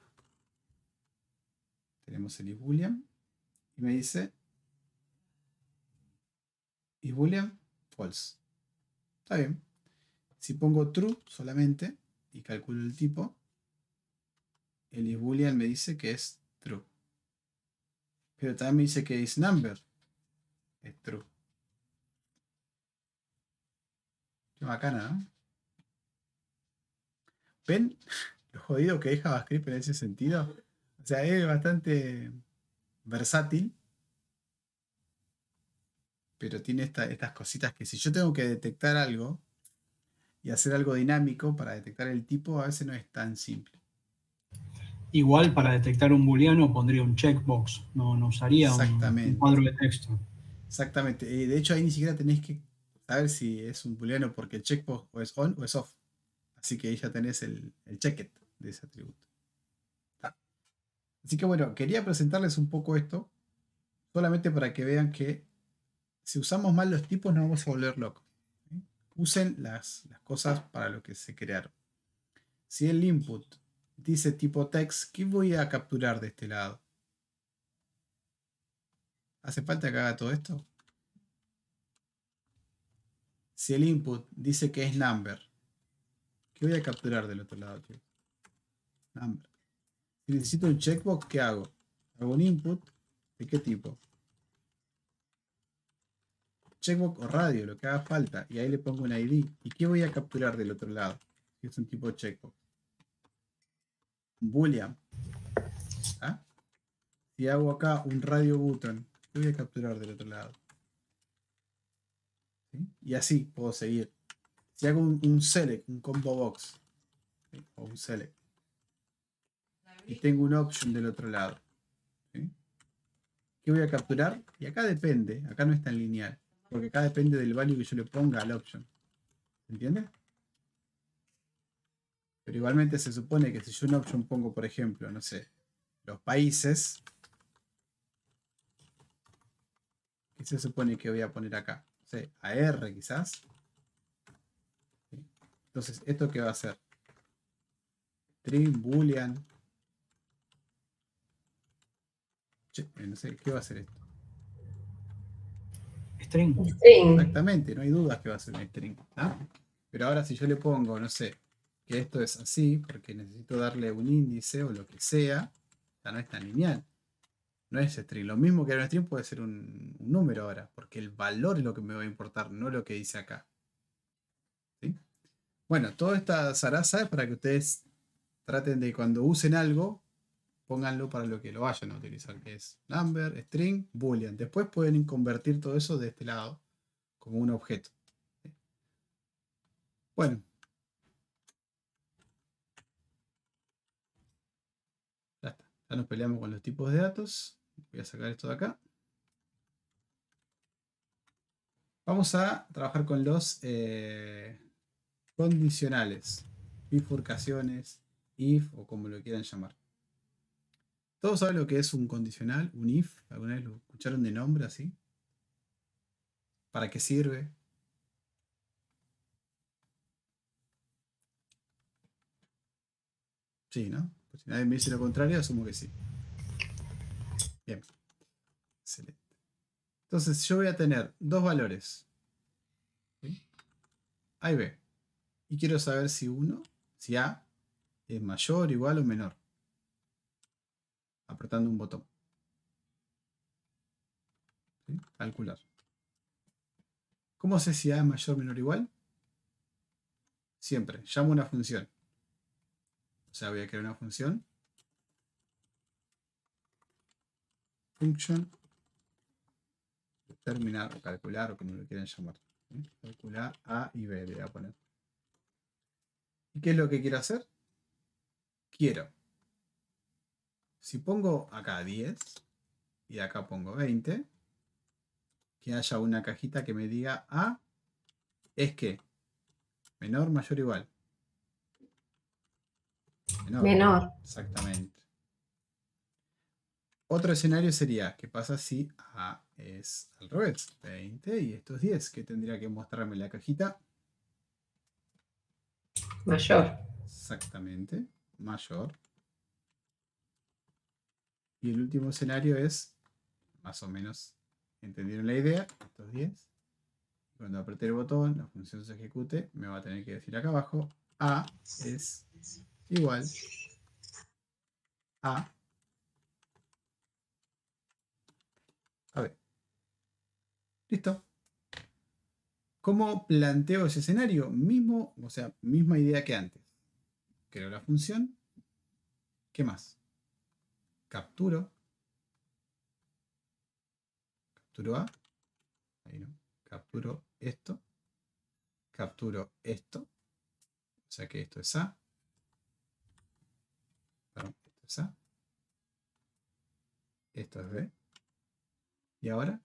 Tenemos el if boolean. Y me dice if boolean false. Está bien. Si pongo true solamente y calculo el tipo, el if boolean me dice que es true. Pero también me dice que is number es true. Qué bacana, ¿no? ¿Ven lo jodido que es JavaScript en ese sentido? O sea, es bastante versátil, pero tiene esta, estas cositas que si yo tengo que detectar algo y hacer algo dinámico para detectar el tipo, a veces no es tan simple. Igual para detectar un booleano pondría un checkbox, no, no usaría un, Exactamente. un cuadro de texto. Exactamente. Y de hecho ahí ni siquiera tenés que saber si es un booleano porque el checkbox o es on o es off. Así que ahí ya tenés el, el checket de ese atributo. ¿Tá? Así que bueno, quería presentarles un poco esto, solamente para que vean que si usamos mal los tipos nos vamos a volver locos. ¿Sí? Usen las, las cosas para lo que se crearon. Si el input dice tipo text, ¿qué voy a capturar de este lado? ¿Hace falta que haga todo esto? Si el input dice que es number, ¿qué voy a capturar del otro lado, chicos? Number. Si necesito un checkbox, ¿qué hago? Hago un input. ¿De qué tipo? Checkbox o radio, lo que haga falta. Y ahí le pongo un I D. ¿Y qué voy a capturar del otro lado? Si es un tipo checkbox. Un boolean. ¿Ah? Si hago acá un radio button, ¿qué voy a capturar del otro lado? ¿Sí? Y así puedo seguir. Si hago un, un select, un combo box, ¿sí? O un select, y tengo un option del otro lado, ¿sí? ¿Qué voy a capturar? Y acá depende, acá no es tan lineal, porque acá depende del value que yo le ponga al option. ¿Se entiende? Pero igualmente se supone que si yo en option pongo, por ejemplo, no sé, los países, ¿qué se supone que voy a poner acá? No sé, A R quizás. ¿Sí? Entonces, ¿esto qué va a hacer? String, boolean. Che, no sé, ¿qué va a hacer esto? String. String. Exactamente, no hay dudas que va a ser un string. ¿Ah? Pero ahora si yo le pongo, no sé, que esto es así, porque necesito darle un índice o lo que sea, ya no es tan lineal. No es string. Lo mismo que era un string puede ser un, un número ahora, porque el valor es lo que me va a importar, no lo que dice acá. ¿Sí? Bueno, toda esta zaraza es para que ustedes traten de cuando usen algo, pónganlo para lo que lo vayan a utilizar, que es number, string, boolean. Después pueden convertir todo eso de este lado como un objeto. Bueno. Ya está. Ya nos peleamos con los tipos de datos. Voy a sacar esto de acá. Vamos a trabajar con los eh, condicionales, bifurcaciones, if o como lo quieran llamar. ¿Todos saben lo que es un condicional, un if? ¿Alguna vez lo escucharon de nombre así? ¿Para qué sirve? Sí, ¿no? Pues si nadie me dice lo contrario, asumo que sí. Bien. Excelente. Entonces yo voy a tener dos valores. ¿Sí? A y B. Y quiero saber si uno, si A es mayor, igual o menor. Apretando un botón. ¿Sí? Calcular. ¿Cómo sé si A es mayor, menor, igual? Siempre. Llamo una función. O sea, voy a crear una función. Function. Determinar o calcular o como lo quieran llamar. ¿Sí? Calcular A y B le voy a poner. ¿Y qué es lo que quiero hacer? Quiero. Si pongo acá diez y acá pongo veinte, que haya una cajita que me diga A es que menor, mayor, igual. Menor. Menor. Exactamente. Otro escenario sería, ¿qué pasa si A es al revés? veinte y esto es diez. ¿Qué tendría que mostrarme la cajita? Mayor. Exactamente. Mayor. Y el último escenario es, más o menos, ¿entendieron la idea? Esto es diez. Cuando apreté el botón, la función se ejecute, me va a tener que decir acá abajo, A es igual a A B. Listo. ¿Cómo planteo ese escenario? Mismo, o sea, misma idea que antes. Creo la función. ¿Qué más? Capturo. Capturo A. Ahí no. Capturo esto. Capturo esto. O sea que esto es A. Perdón, esto es A. Esto es B. ¿Y ahora?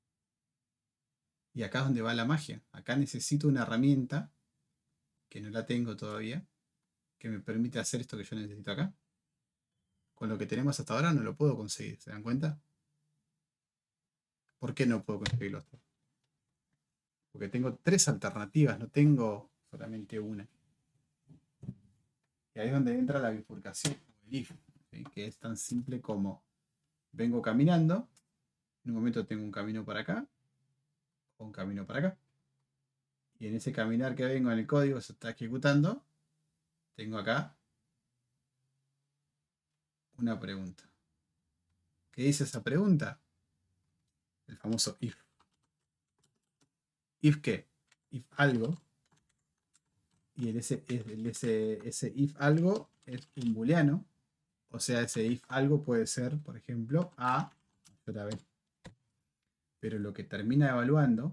Y acá es donde va la magia. Acá necesito una herramienta, que no la tengo todavía, que me permite hacer esto que yo necesito acá. Con lo que tenemos hasta ahora no lo puedo conseguir. ¿Se dan cuenta? ¿Por qué no puedo conseguirlo hasta ahora? Porque tengo tres alternativas, no tengo solamente una. Y ahí es donde entra la bifurcación, el if, ¿sí? Que es tan simple como vengo caminando, en un momento tengo un camino para acá, o un camino para acá. Y en ese caminar que vengo en el código se está ejecutando, tengo acá una pregunta. ¿Qué dice esa pregunta? El famoso if. ¿If qué? If algo. Y el ese, el ese, ese if algo es un booleano. O sea, ese if algo puede ser, por ejemplo, A mayor a B. Pero lo que termina evaluando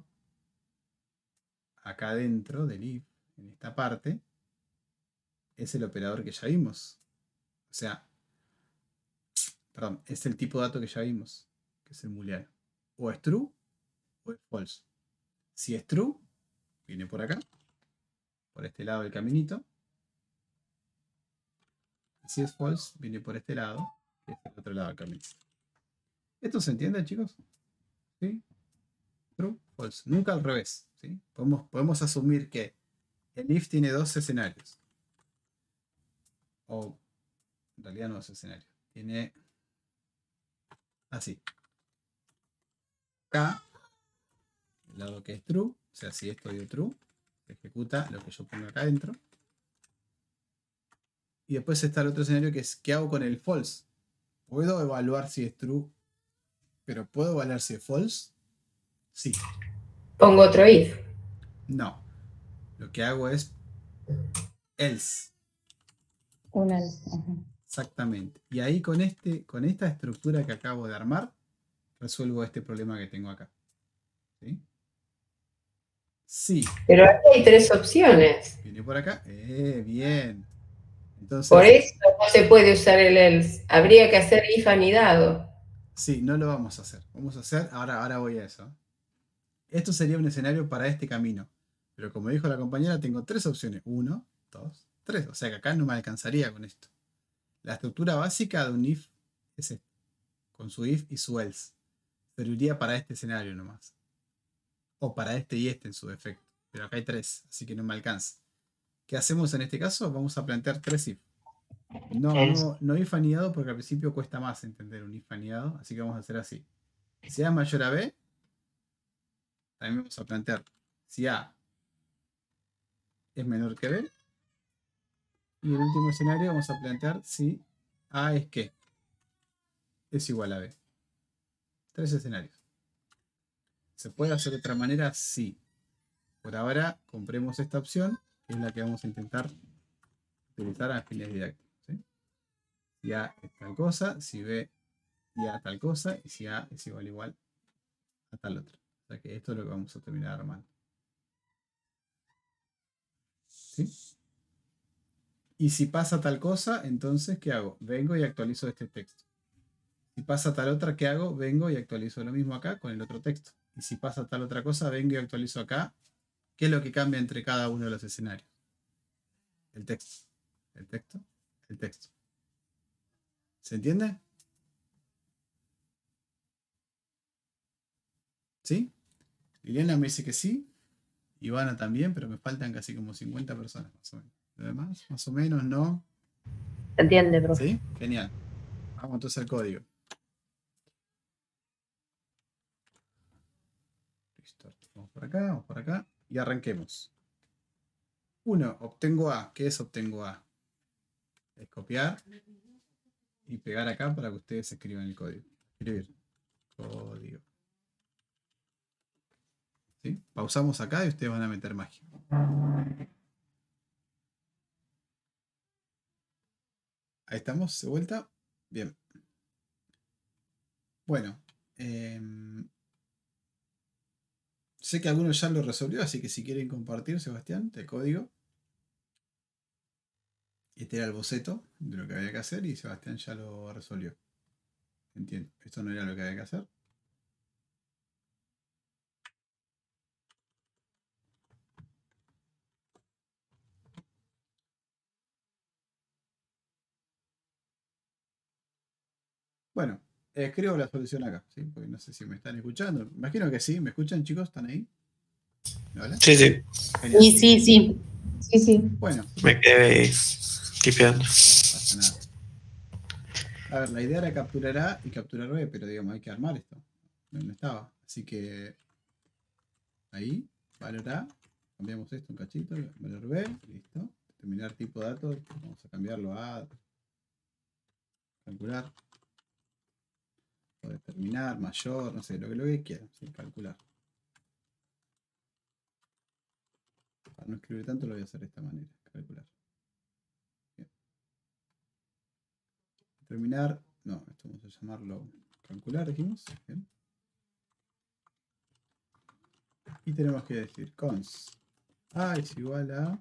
acá dentro del if, en esta parte, es el operador que ya vimos. O sea, perdón, es el tipo de dato que ya vimos, que es el booleano. O es true o es false. Si es true, viene por acá, por este lado del caminito. Y si es false, viene por este lado, que es el otro lado del caminito. ¿Esto se entiende, chicos? ¿Sí? True, false. Nunca al revés. ¿Sí? Podemos, podemos asumir que el if tiene dos escenarios. O en realidad no dos escenarios. Tiene así. Acá, el lado que es true, o sea, si esto dio true, se ejecuta lo que yo pongo acá adentro. Y después está el otro escenario que es, ¿qué hago con el false? ¿Puedo evaluar si es true, pero puedo evaluar si es false? Sí. Pongo otro if. No. Lo que hago es else. Un else. Ajá. Exactamente. Y ahí con, este, con esta estructura que acabo de armar, resuelvo este problema que tengo acá. ¿Sí? Sí. Pero aquí hay tres opciones. Viene por acá. Eh, bien. Entonces, Por eso no se puede usar el else. Habría que hacer if anidado. sí, no lo vamos a hacer. Vamos a hacer, ahora, ahora voy a eso. Esto sería un escenario para este camino. Pero como dijo la compañera, tengo tres opciones. Uno, dos, tres. O sea que acá no me alcanzaría con esto. La estructura básica de un if es esta, con su if y su else. Serviría para este escenario nomás. O para este y este en su defecto. Pero acá hay tres, así que no me alcanza. ¿Qué hacemos en este caso? Vamos a plantear tres if. No, no, no if anidado porque al principio cuesta más entender un if anidado. Así que vamos a hacer así. Si A es mayor a B, también vamos a plantear si A es menor que B. Y el último escenario vamos a plantear si A es qué. Es igual a B. Tres escenarios. ¿Se puede hacer de otra manera? Sí. Por ahora compremos esta opción, que es la que vamos a intentar utilizar a fines didácticos. ¿Sí? Si A es tal cosa, si B y A tal cosa, y si A es igual igual a tal otra. O sea que esto es lo que vamos a terminar armando. ¿Sí? Y si pasa tal cosa, entonces, ¿qué hago? Vengo y actualizo este texto. Si pasa tal otra, ¿qué hago? Vengo y actualizo lo mismo acá con el otro texto. Y si pasa tal otra cosa, vengo y actualizo acá. ¿Qué es lo que cambia entre cada uno de los escenarios? El texto. El texto. El texto. ¿Se entiende? ¿Sí? Liliana me dice que sí. Ivana también, pero me faltan casi como cincuenta personas más o menos. ¿Lo demás? Más o menos, ¿no? ¿Se entiende, profe? ¿Sí? Genial. Vamos entonces al código. Listo. Vamos por acá, vamos por acá. Y arranquemos. Uno, obtengo A. ¿Qué es obtengo A? Es copiar y pegar acá para que ustedes escriban el código. Escribir. Código. ¿Sí? Pausamos acá y ustedes van a meter magia. Ahí estamos, de vuelta. Bien. Bueno. Eh, sé que algunos ya lo resolvió, así que si quieren compartir, Sebastián, el código. Este era el boceto de lo que había que hacer y Sebastián ya lo resolvió. Entiendo. Esto no era lo que había que hacer. Bueno, eh, escribo la solución acá, ¿sí? Porque no sé si me están escuchando. Imagino que sí. ¿Me escuchan, chicos? ¿Están ahí? ¿Hola? Sí, sí. Genial. Sí, sí, sí. Sí, sí. Bueno, Me quedé tipeando. no pasa nada. A ver, la idea era capturar A y capturar B, pero digamos, hay que armar esto. No, no estaba. Así que ahí, valor A, cambiamos esto un cachito, valor B, listo. Determinar tipo de datos, vamos a cambiarlo a calcular. O determinar, mayor, no sé, lo que, lo que quieran, ¿sí? Calcular. Para no escribir tanto lo voy a hacer de esta manera, calcular. Bien. Determinar, no, esto vamos a llamarlo calcular, dijimos. Bien. Y tenemos que decir const A es igual a...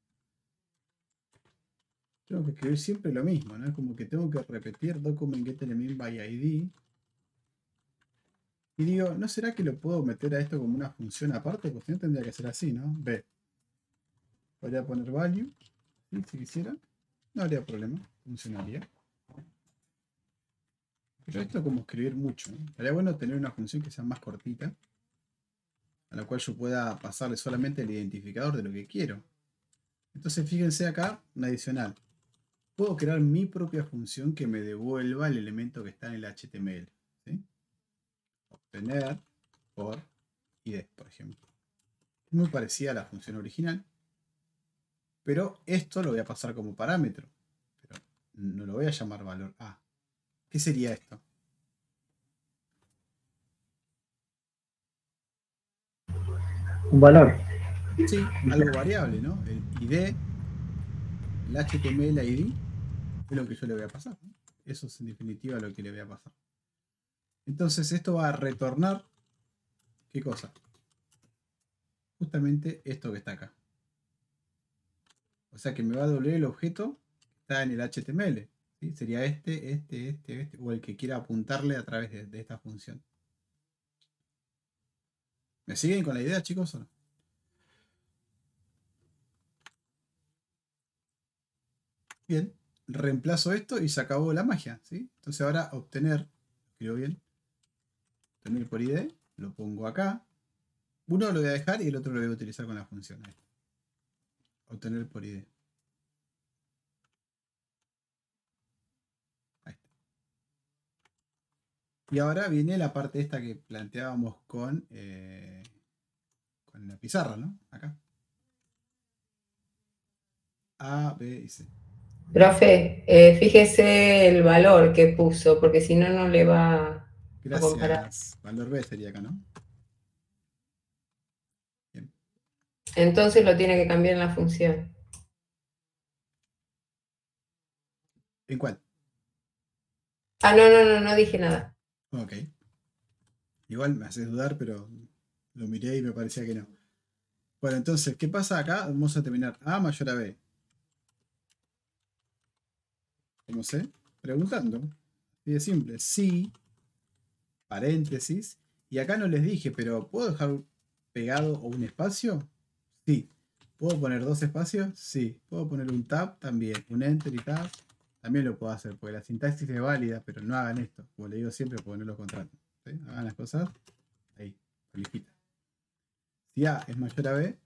Tengo que escribir siempre lo mismo, ¿no? Es como que tengo que repetir document get element by I D. Y digo, ¿no será que lo puedo meter a esto como una función aparte? Pues no tendría que ser así, ¿no? B. Podría poner value, ¿sí? Si quisiera. No habría problema, funcionaría. Pero esto es como escribir mucho, ¿no? Estaría bueno tener una función que sea más cortita, a la cual yo pueda pasarle solamente el identificador de lo que quiero. Entonces fíjense acá, un adicional. Puedo crear mi propia función que me devuelva el elemento que está en el H T M L. ¿Sí? Obtener por I D, por ejemplo. Es muy parecida a la función original. Pero esto lo voy a pasar como parámetro. Pero no lo voy a llamar valor A. ¿Qué sería esto? Un valor. Sí, algo variable, ¿no? El I D el H T M L I D es lo que yo le voy a pasar, ¿no? Eso es en definitiva lo que le voy a pasar. Entonces esto va a retornar, ¿qué cosa? Justamente esto que está acá. O sea que me va a devolver el objeto que está en el H T M L. ¿Sí? Sería este, este, este, este, o el que quiera apuntarle a través de, de esta función. ¿Me siguen con la idea, chicos, o no? Bien, reemplazo esto y se acabó la magia, ¿sí? Entonces ahora obtener, escribo bien, obtener por I D, lo pongo acá. Uno lo voy a dejar y el otro lo voy a utilizar con la función. Ahí. Obtener por I D. Ahí está. Y ahora viene la parte esta que planteábamos con, eh, con la pizarra, ¿no? Acá. A, B y C. Profe, eh, fíjese el valor que puso, porque si no, no le va a comparar. Gracias. Valor B sería acá, ¿no? Bien. Entonces lo tiene que cambiar en la función. ¿En cuál? Ah, no, no, no, no dije nada. Ok. Igual me haces dudar, pero lo miré y me parecía que no. Bueno, entonces, ¿qué pasa acá? Vamos a terminar A mayor a B. ¿Cómo sé? Preguntando. Así de simple. Sí, paréntesis. Y acá no les dije, pero ¿puedo dejar pegado o un espacio? Sí. ¿Puedo poner dos espacios? Sí. ¿Puedo poner un tab? También. Un enter y tab. También lo puedo hacer, porque la sintaxis es válida, pero no hagan esto. Como le digo siempre, porque no lo contratan. ¿Sí? Hagan las cosas ahí, prolijita. Si A es mayor a B,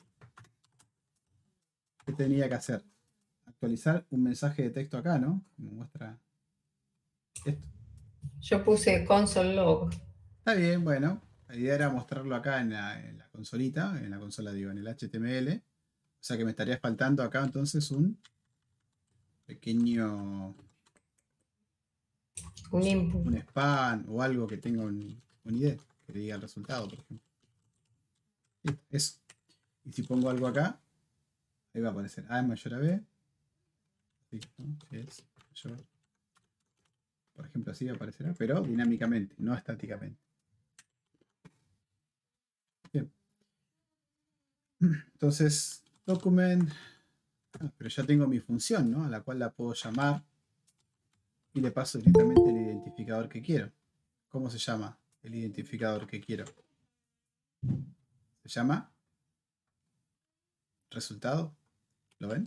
¿qué tenía que hacer? Actualizar un mensaje de texto acá, ¿no? Como muestra esto. Yo puse console log. Está bien, bueno. La idea era mostrarlo acá en la, en la consolita, en la consola digo, en el H T M L. O sea que me estaría faltando acá entonces un pequeño... Un input. Un span o algo que tenga un, un I D, que le diga el resultado, por ejemplo. Eso. Y si pongo algo acá, ahí va a aparecer A es mayor a B. Sí, ¿no? Es mayor. Por ejemplo, así aparecerá, pero dinámicamente, no estáticamente. Bien. Entonces, document. Ah, pero ya tengo mi función, ¿no? A la cual la puedo llamar y le paso directamente el identificador que quiero. ¿Cómo se llama el identificador que quiero? Se llama resultado. ¿Lo ven?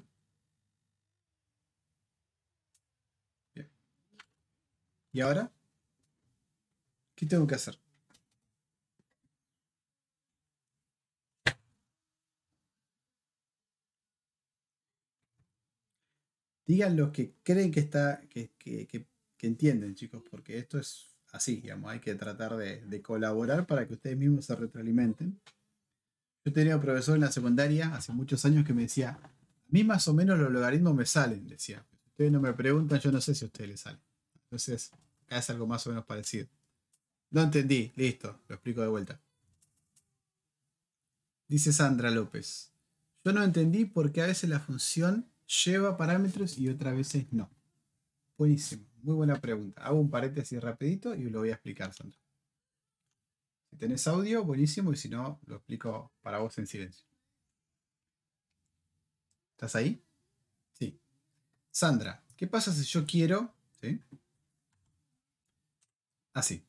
Bien. ¿Y ahora? ¿Qué tengo que hacer? Digan lo que creen que está, que, que, que, que entienden, chicos, porque esto es así, digamos, hay que tratar de, de colaborar para que ustedes mismos se retroalimenten. Yo tenía un profesor en la secundaria hace muchos años que me decía, a mí más o menos los logaritmos me salen, decía. Si ustedes no me preguntan, yo no sé si a ustedes les salen. Entonces, acá es algo más o menos parecido. No entendí, listo, lo explico de vuelta. Dice Sandra López, yo no entendí por qué a veces la función lleva parámetros y otras veces no. Buenísimo, muy buena pregunta. Hago un paréntesis rapidito y lo voy a explicar, Sandra. Si tenés audio, buenísimo, y si no, lo explico para vos en silencio. ¿Estás ahí? Sí. Sandra, ¿qué pasa si yo quiero... ¿Sí? Así.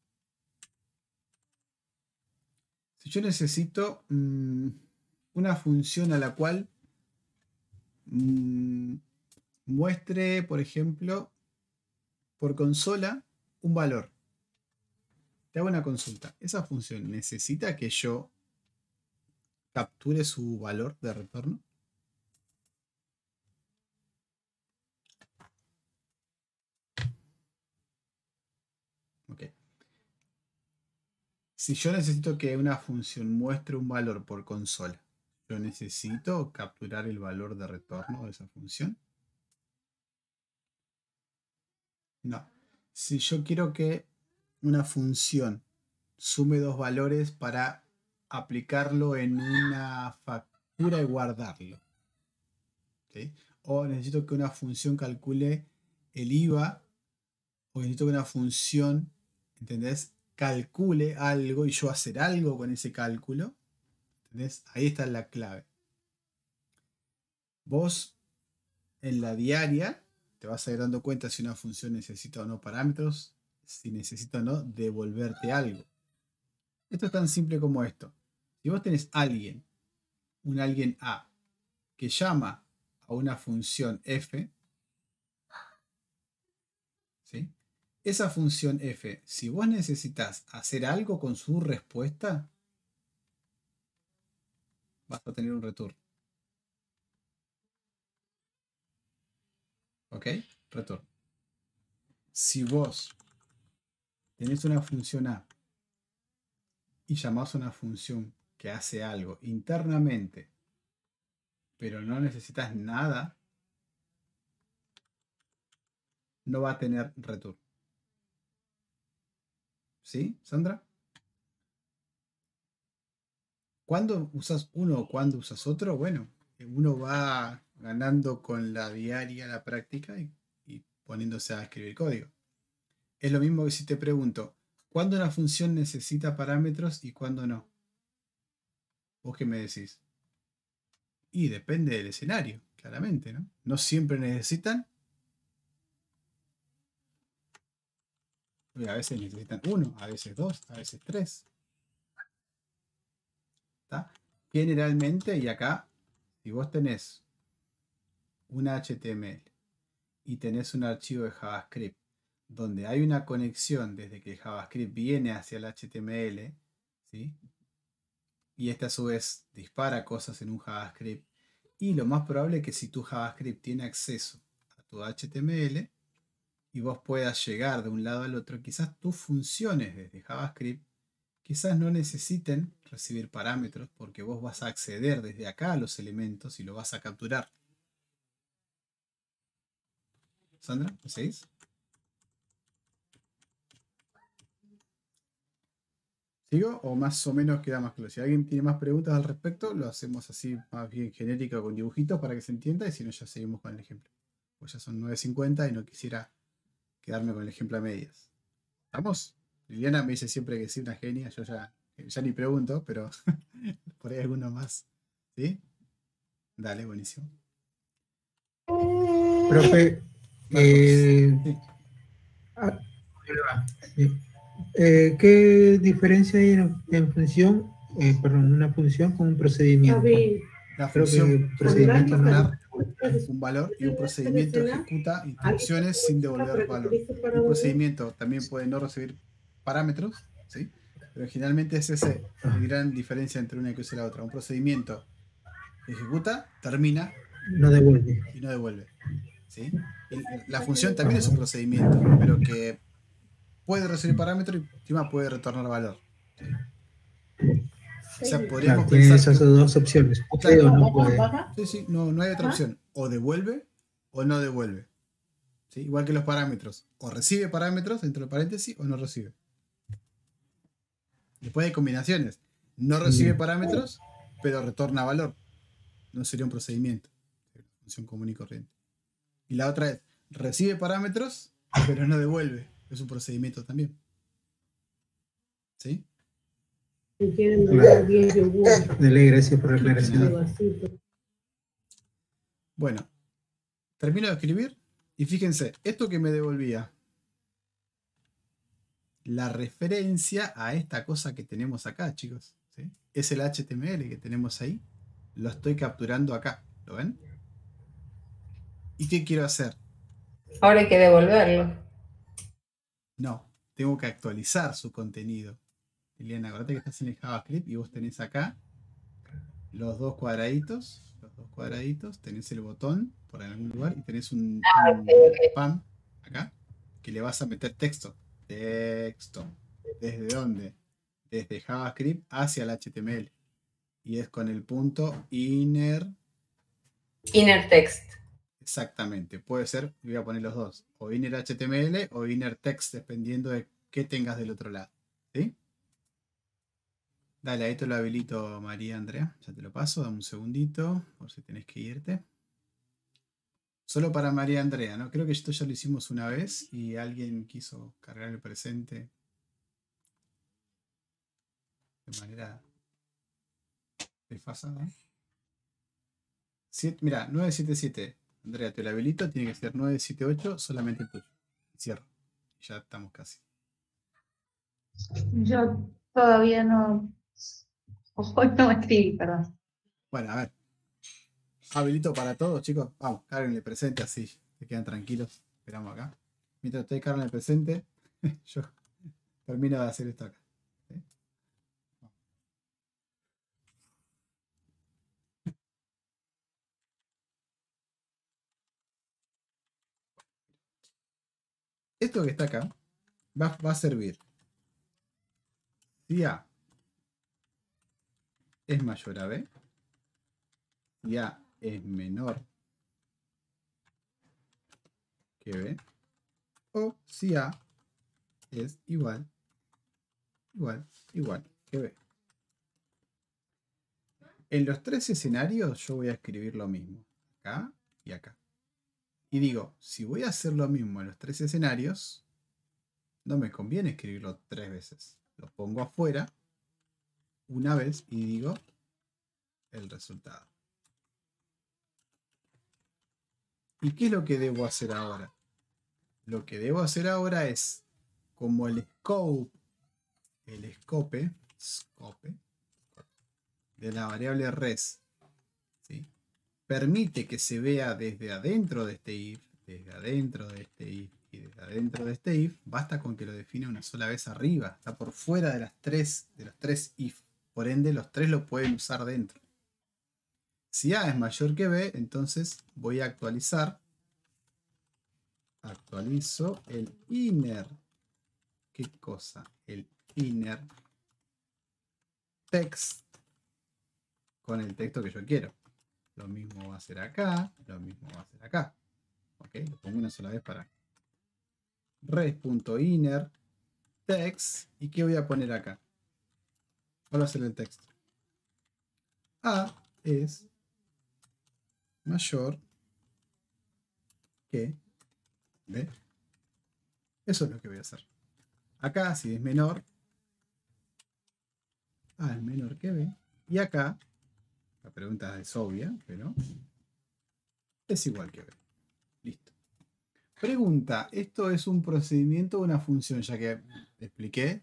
Si yo necesito mmm, una función a la cual mmm, muestre, por ejemplo, por consola un valor. Te hago una consulta. ¿Esa función necesita que yo capture su valor de retorno? Ok. Si yo necesito que una función muestre un valor por consola, ¿yo necesito capturar el valor de retorno de esa función? No. Si yo quiero que una función sume dos valores para aplicarlo en una factura y guardarlo, ¿sí? o necesito que una función calcule el I V A, o necesito que una función, ¿entendés?, calcule algo y yo hacer algo con ese cálculo. ¿Entendés? Ahí está la clave. Vos en la diaria te vas a ir dando cuenta si una función necesita o no parámetros, si necesita o no devolverte algo. Esto es tan simple como esto. Si vos tenés alguien, un alguien A, que llama a una función f, ¿sí? Esa función f, si vos necesitas hacer algo con su respuesta, vas a tener un return. ¿Ok? Return. Si vos tenés una función A y llamás a una función que hace algo internamente, pero no necesitas nada, no va a tener return. ¿Sí, Sandra? ¿Cuándo usas uno o cuándo usas otro? Bueno, uno va ganando con la diaria, la práctica y, y poniéndose a escribir código. Es lo mismo que si te pregunto, ¿cuándo una función necesita parámetros y cuándo no? ¿Vos qué me decís? Y depende del escenario, claramente, ¿no? No siempre necesitan. A veces necesitan uno, a veces dos, a veces tres. ¿Está? Generalmente, y acá, si vos tenés un H T M L y tenés un archivo de JavaScript donde hay una conexión desde que el JavaScript viene hacia el H T M L, ¿sí? Y este a su vez dispara cosas en un JavaScript, y lo más probable es que si tu JavaScript tiene acceso a tu H T M L y vos puedas llegar de un lado al otro, quizás tus funciones desde JavaScript quizás no necesiten recibir parámetros porque vos vas a acceder desde acá a los elementos y lo vas a capturar. Sandra, ¿me seguís? ¿Sigo o más o menos queda más claro? Si alguien tiene más preguntas al respecto, lo hacemos así más bien genérico con dibujitos para que se entienda, y si no ya seguimos con el ejemplo. Pues ya son nueve cincuenta y no quisiera quedarme con el ejemplo a medias. ¿Estamos? Liliana me dice siempre que sí, una genia. Yo ya, ya ni pregunto, pero por ahí alguno más. ¿Sí? Dale, buenísimo. Profe, eh, sí. ah, eh, ¿qué diferencia hay en, en función, eh, perdón, una función con un procedimiento? La Creo función que puede procedimiento retornar un valor y un procedimiento ejecuta instrucciones sin devolver valor. Un procedimiento también puede no recibir parámetros, ¿sí? Pero generalmente es esa la gran diferencia entre una cosa y la otra. Un procedimiento ejecuta, termina, no devuelve. Y no devuelve. ¿Sí? Y la función también es un procedimiento, pero que puede recibir parámetros y encima puede retornar valor. ¿Sí? O sea, podríamos claro, tiene pensar esas que, dos opciones. Puede claro, o no puede. Sí, sí, no, no hay otra opción. O devuelve o no devuelve. ¿Sí? Igual que los parámetros. O recibe parámetros dentro de paréntesis o no recibe. Después hay combinaciones. No recibe parámetros, pero retorna valor. No sería un procedimiento. Sería una función común y corriente. Y la otra es, recibe parámetros, pero no devuelve. Es un procedimiento también. ¿Sí? Dale, gracias por la aclaración. Bueno, termino de escribir y fíjense, esto que me devolvía, la referencia a esta cosa que tenemos acá, chicos, ¿sí? Es el H T M L que tenemos ahí. Lo estoy capturando acá, ¿lo ven? ¿Y qué quiero hacer? Ahora hay que devolverlo. No, tengo que actualizar su contenido. Liliana, acordate que estás en el JavaScript y vos tenés acá los dos cuadraditos, los dos cuadraditos, tenés el botón por algún lugar y tenés un, un spam acá que le vas a meter texto. Texto. ¿Desde dónde? Desde JavaScript hacia el H T M L. Y es con el punto inner. Inner text. Exactamente. Puede ser, voy a poner los dos. O inner H T M L o inner text, dependiendo de qué tengas del otro lado. ¿Sí? Dale, ahí te lo habilito, María Andrea. Ya te lo paso, dame un segundito, por si tenés que irte. Solo para María Andrea, ¿no? Creo que esto ya lo hicimos una vez y alguien quiso cargar el presente de manera desfasada. Siete, mira, nueve siete siete. Andrea, te lo habilito. Tiene que ser nueve siete ocho, solamente el tuyo. Cierro. Ya estamos casi. Yo todavía no. Ojo, no escribí, perdón. Bueno, a ver. Habilito para todos, chicos. Vamos, carguen el presente así. Se quedan tranquilos. Esperamos acá. Mientras ustedes cargan el presente, yo termino de hacer esto acá. ¿Sí? Esto que está acá va, va a servir si A es mayor a B, si A es menor que B, o si A es igual, igual, igual que B. En los tres escenarios yo voy a escribir lo mismo, acá y acá. Y digo, si voy a hacer lo mismo en los tres escenarios, no me conviene escribirlo tres veces. Lo pongo afuera una vez y digo el resultado. ¿Y qué es lo que debo hacer ahora? Lo que debo hacer ahora es, como el scope, el scope, scope de la variable res, ¿sí?, permite que se vea desde adentro de este if, desde adentro de este if y desde adentro de este if, basta con que lo define una sola vez arriba. Está por fuera de, las tres, de los tres if. Por ende, los tres lo pueden usar dentro. Si A es mayor que B, entonces voy a actualizar. Actualizo el inner. ¿Qué cosa? El inner text con el texto que yo quiero. Lo mismo va a ser acá, lo mismo va a ser acá. Ok, lo pongo una sola vez para res.inner text. ¿Y qué voy a poner acá? ¿Cuál va a ser el texto? A es mayor que B. Eso es lo que voy a hacer. Acá, si es menor, A es menor que B. Y acá, la pregunta es obvia, pero es igual que B. Listo. Pregunta, ¿esto es un procedimiento o una función? Ya que expliqué.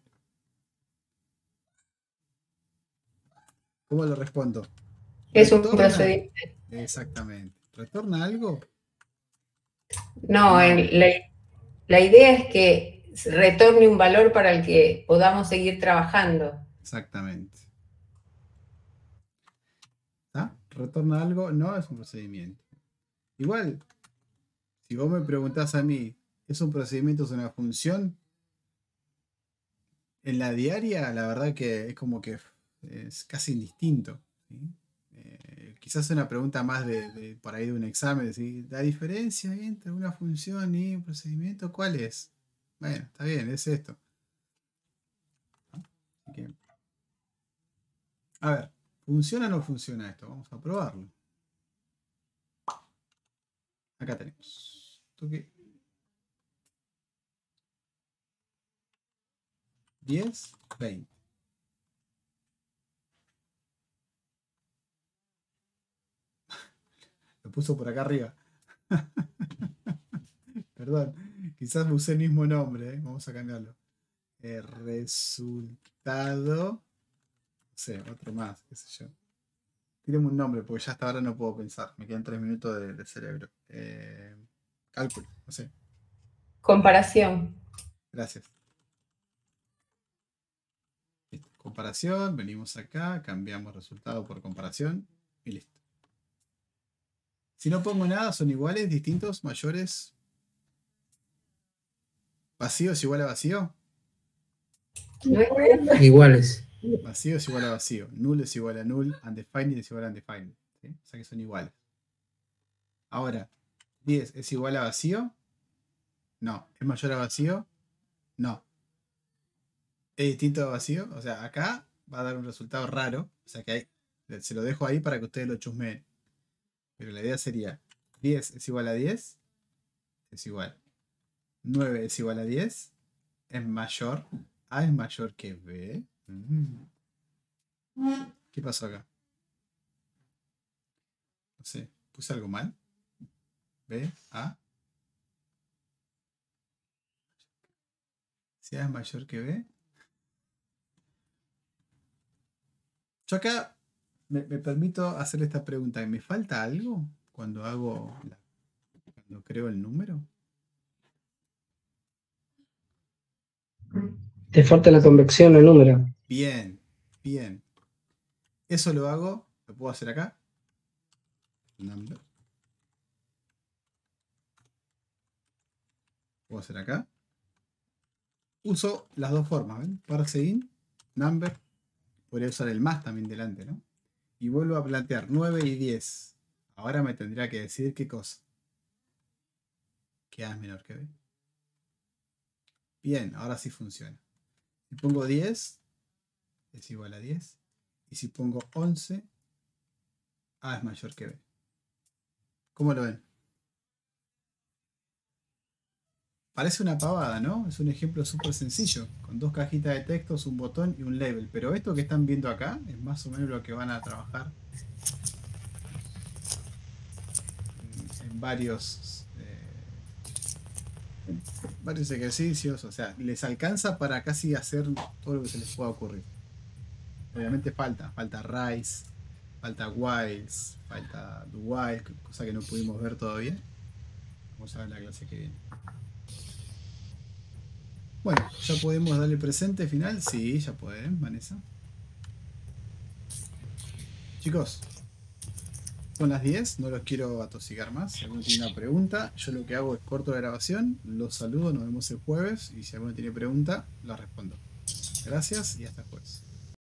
¿Cómo lo respondo? Es un ¿Retorna? procedimiento. Exactamente. ¿Retorna algo? No, No. el- la, la idea es que retorne un valor para el que podamos seguir trabajando. Exactamente. ¿Ah? ¿Retorna algo? No, es un procedimiento. Igual, si vos me preguntás a mí, ¿es un procedimiento, es una función? En la diaria, la verdad que es como que es casi indistinto, ¿sí? Eh, quizás una pregunta más de, de por ahí de un examen, ¿sí? ¿La diferencia entre una función y un procedimiento cuál es? Bueno, está bien, es esto. Así que, a ver, ¿funciona o no funciona esto? Vamos a probarlo. Acá tenemos. Toque. diez, veinte. Lo puso por acá arriba. Perdón, quizás usé el mismo nombre, ¿eh? Vamos a cambiarlo. El resultado. No sé, otro más, qué sé yo. Tíreme un nombre, porque ya hasta ahora no puedo pensar. Me quedan tres minutos de, de cerebro. Eh, cálculo, no sé. Comparación. Gracias. Listo. Comparación, venimos acá, cambiamos resultado por comparación y listo. Si no pongo nada, son iguales, distintos, mayores. ¿Vacío es igual a vacío? Iguales. Vacío es igual a vacío. Null es igual a null. Undefined es igual a undefined. ¿Sí? O sea que son iguales. Ahora, diez es igual a vacío. No. ¿Es mayor a vacío? No. ¿Es distinto a vacío? O sea, acá va a dar un resultado raro. O sea que hay, se lo dejo ahí para que ustedes lo chusmeen. Pero la idea sería diez es igual a diez, es igual. nueve es igual a diez, es mayor. A es mayor que B. Mm. ¿Qué pasó acá? No sé, puse algo mal. B, A. Si A es mayor que B. Yo acá me, me permito hacerle esta pregunta. ¿Me falta algo cuando hago la, cuando creo el número? Te falta la convección al número. Bien, bien. Eso lo hago, lo puedo hacer acá. Number. Puedo hacer acá. Uso las dos formas, ¿ven? Parse in, number. Podría usar el más también delante, ¿no? Y vuelvo a plantear nueve y diez. Ahora me tendría que decir qué cosa. Que A es menor que B. Bien, ahora sí funciona. Si pongo diez, es igual a diez. Y si pongo once, A es mayor que B. ¿Cómo lo ven? Parece una pavada, ¿no? Es un ejemplo súper sencillo, con dos cajitas de textos, un botón y un label. Pero esto que están viendo acá es más o menos lo que van a trabajar en, en varios, eh, en varios ejercicios. O sea, les alcanza para casi hacer todo lo que se les pueda ocurrir. Obviamente falta, falta rise, falta whiles, falta do while, cosa que no pudimos ver todavía. Vamos a ver la clase que viene. Bueno, ¿ya podemos darle presente final? Sí, ya pueden, Vanessa. Chicos, son las diez, no los quiero atosigar más. Si alguno tiene una pregunta, yo lo que hago es corto la grabación, los saludo, nos vemos el jueves y si alguno tiene pregunta, la respondo. Gracias y hasta el jueves.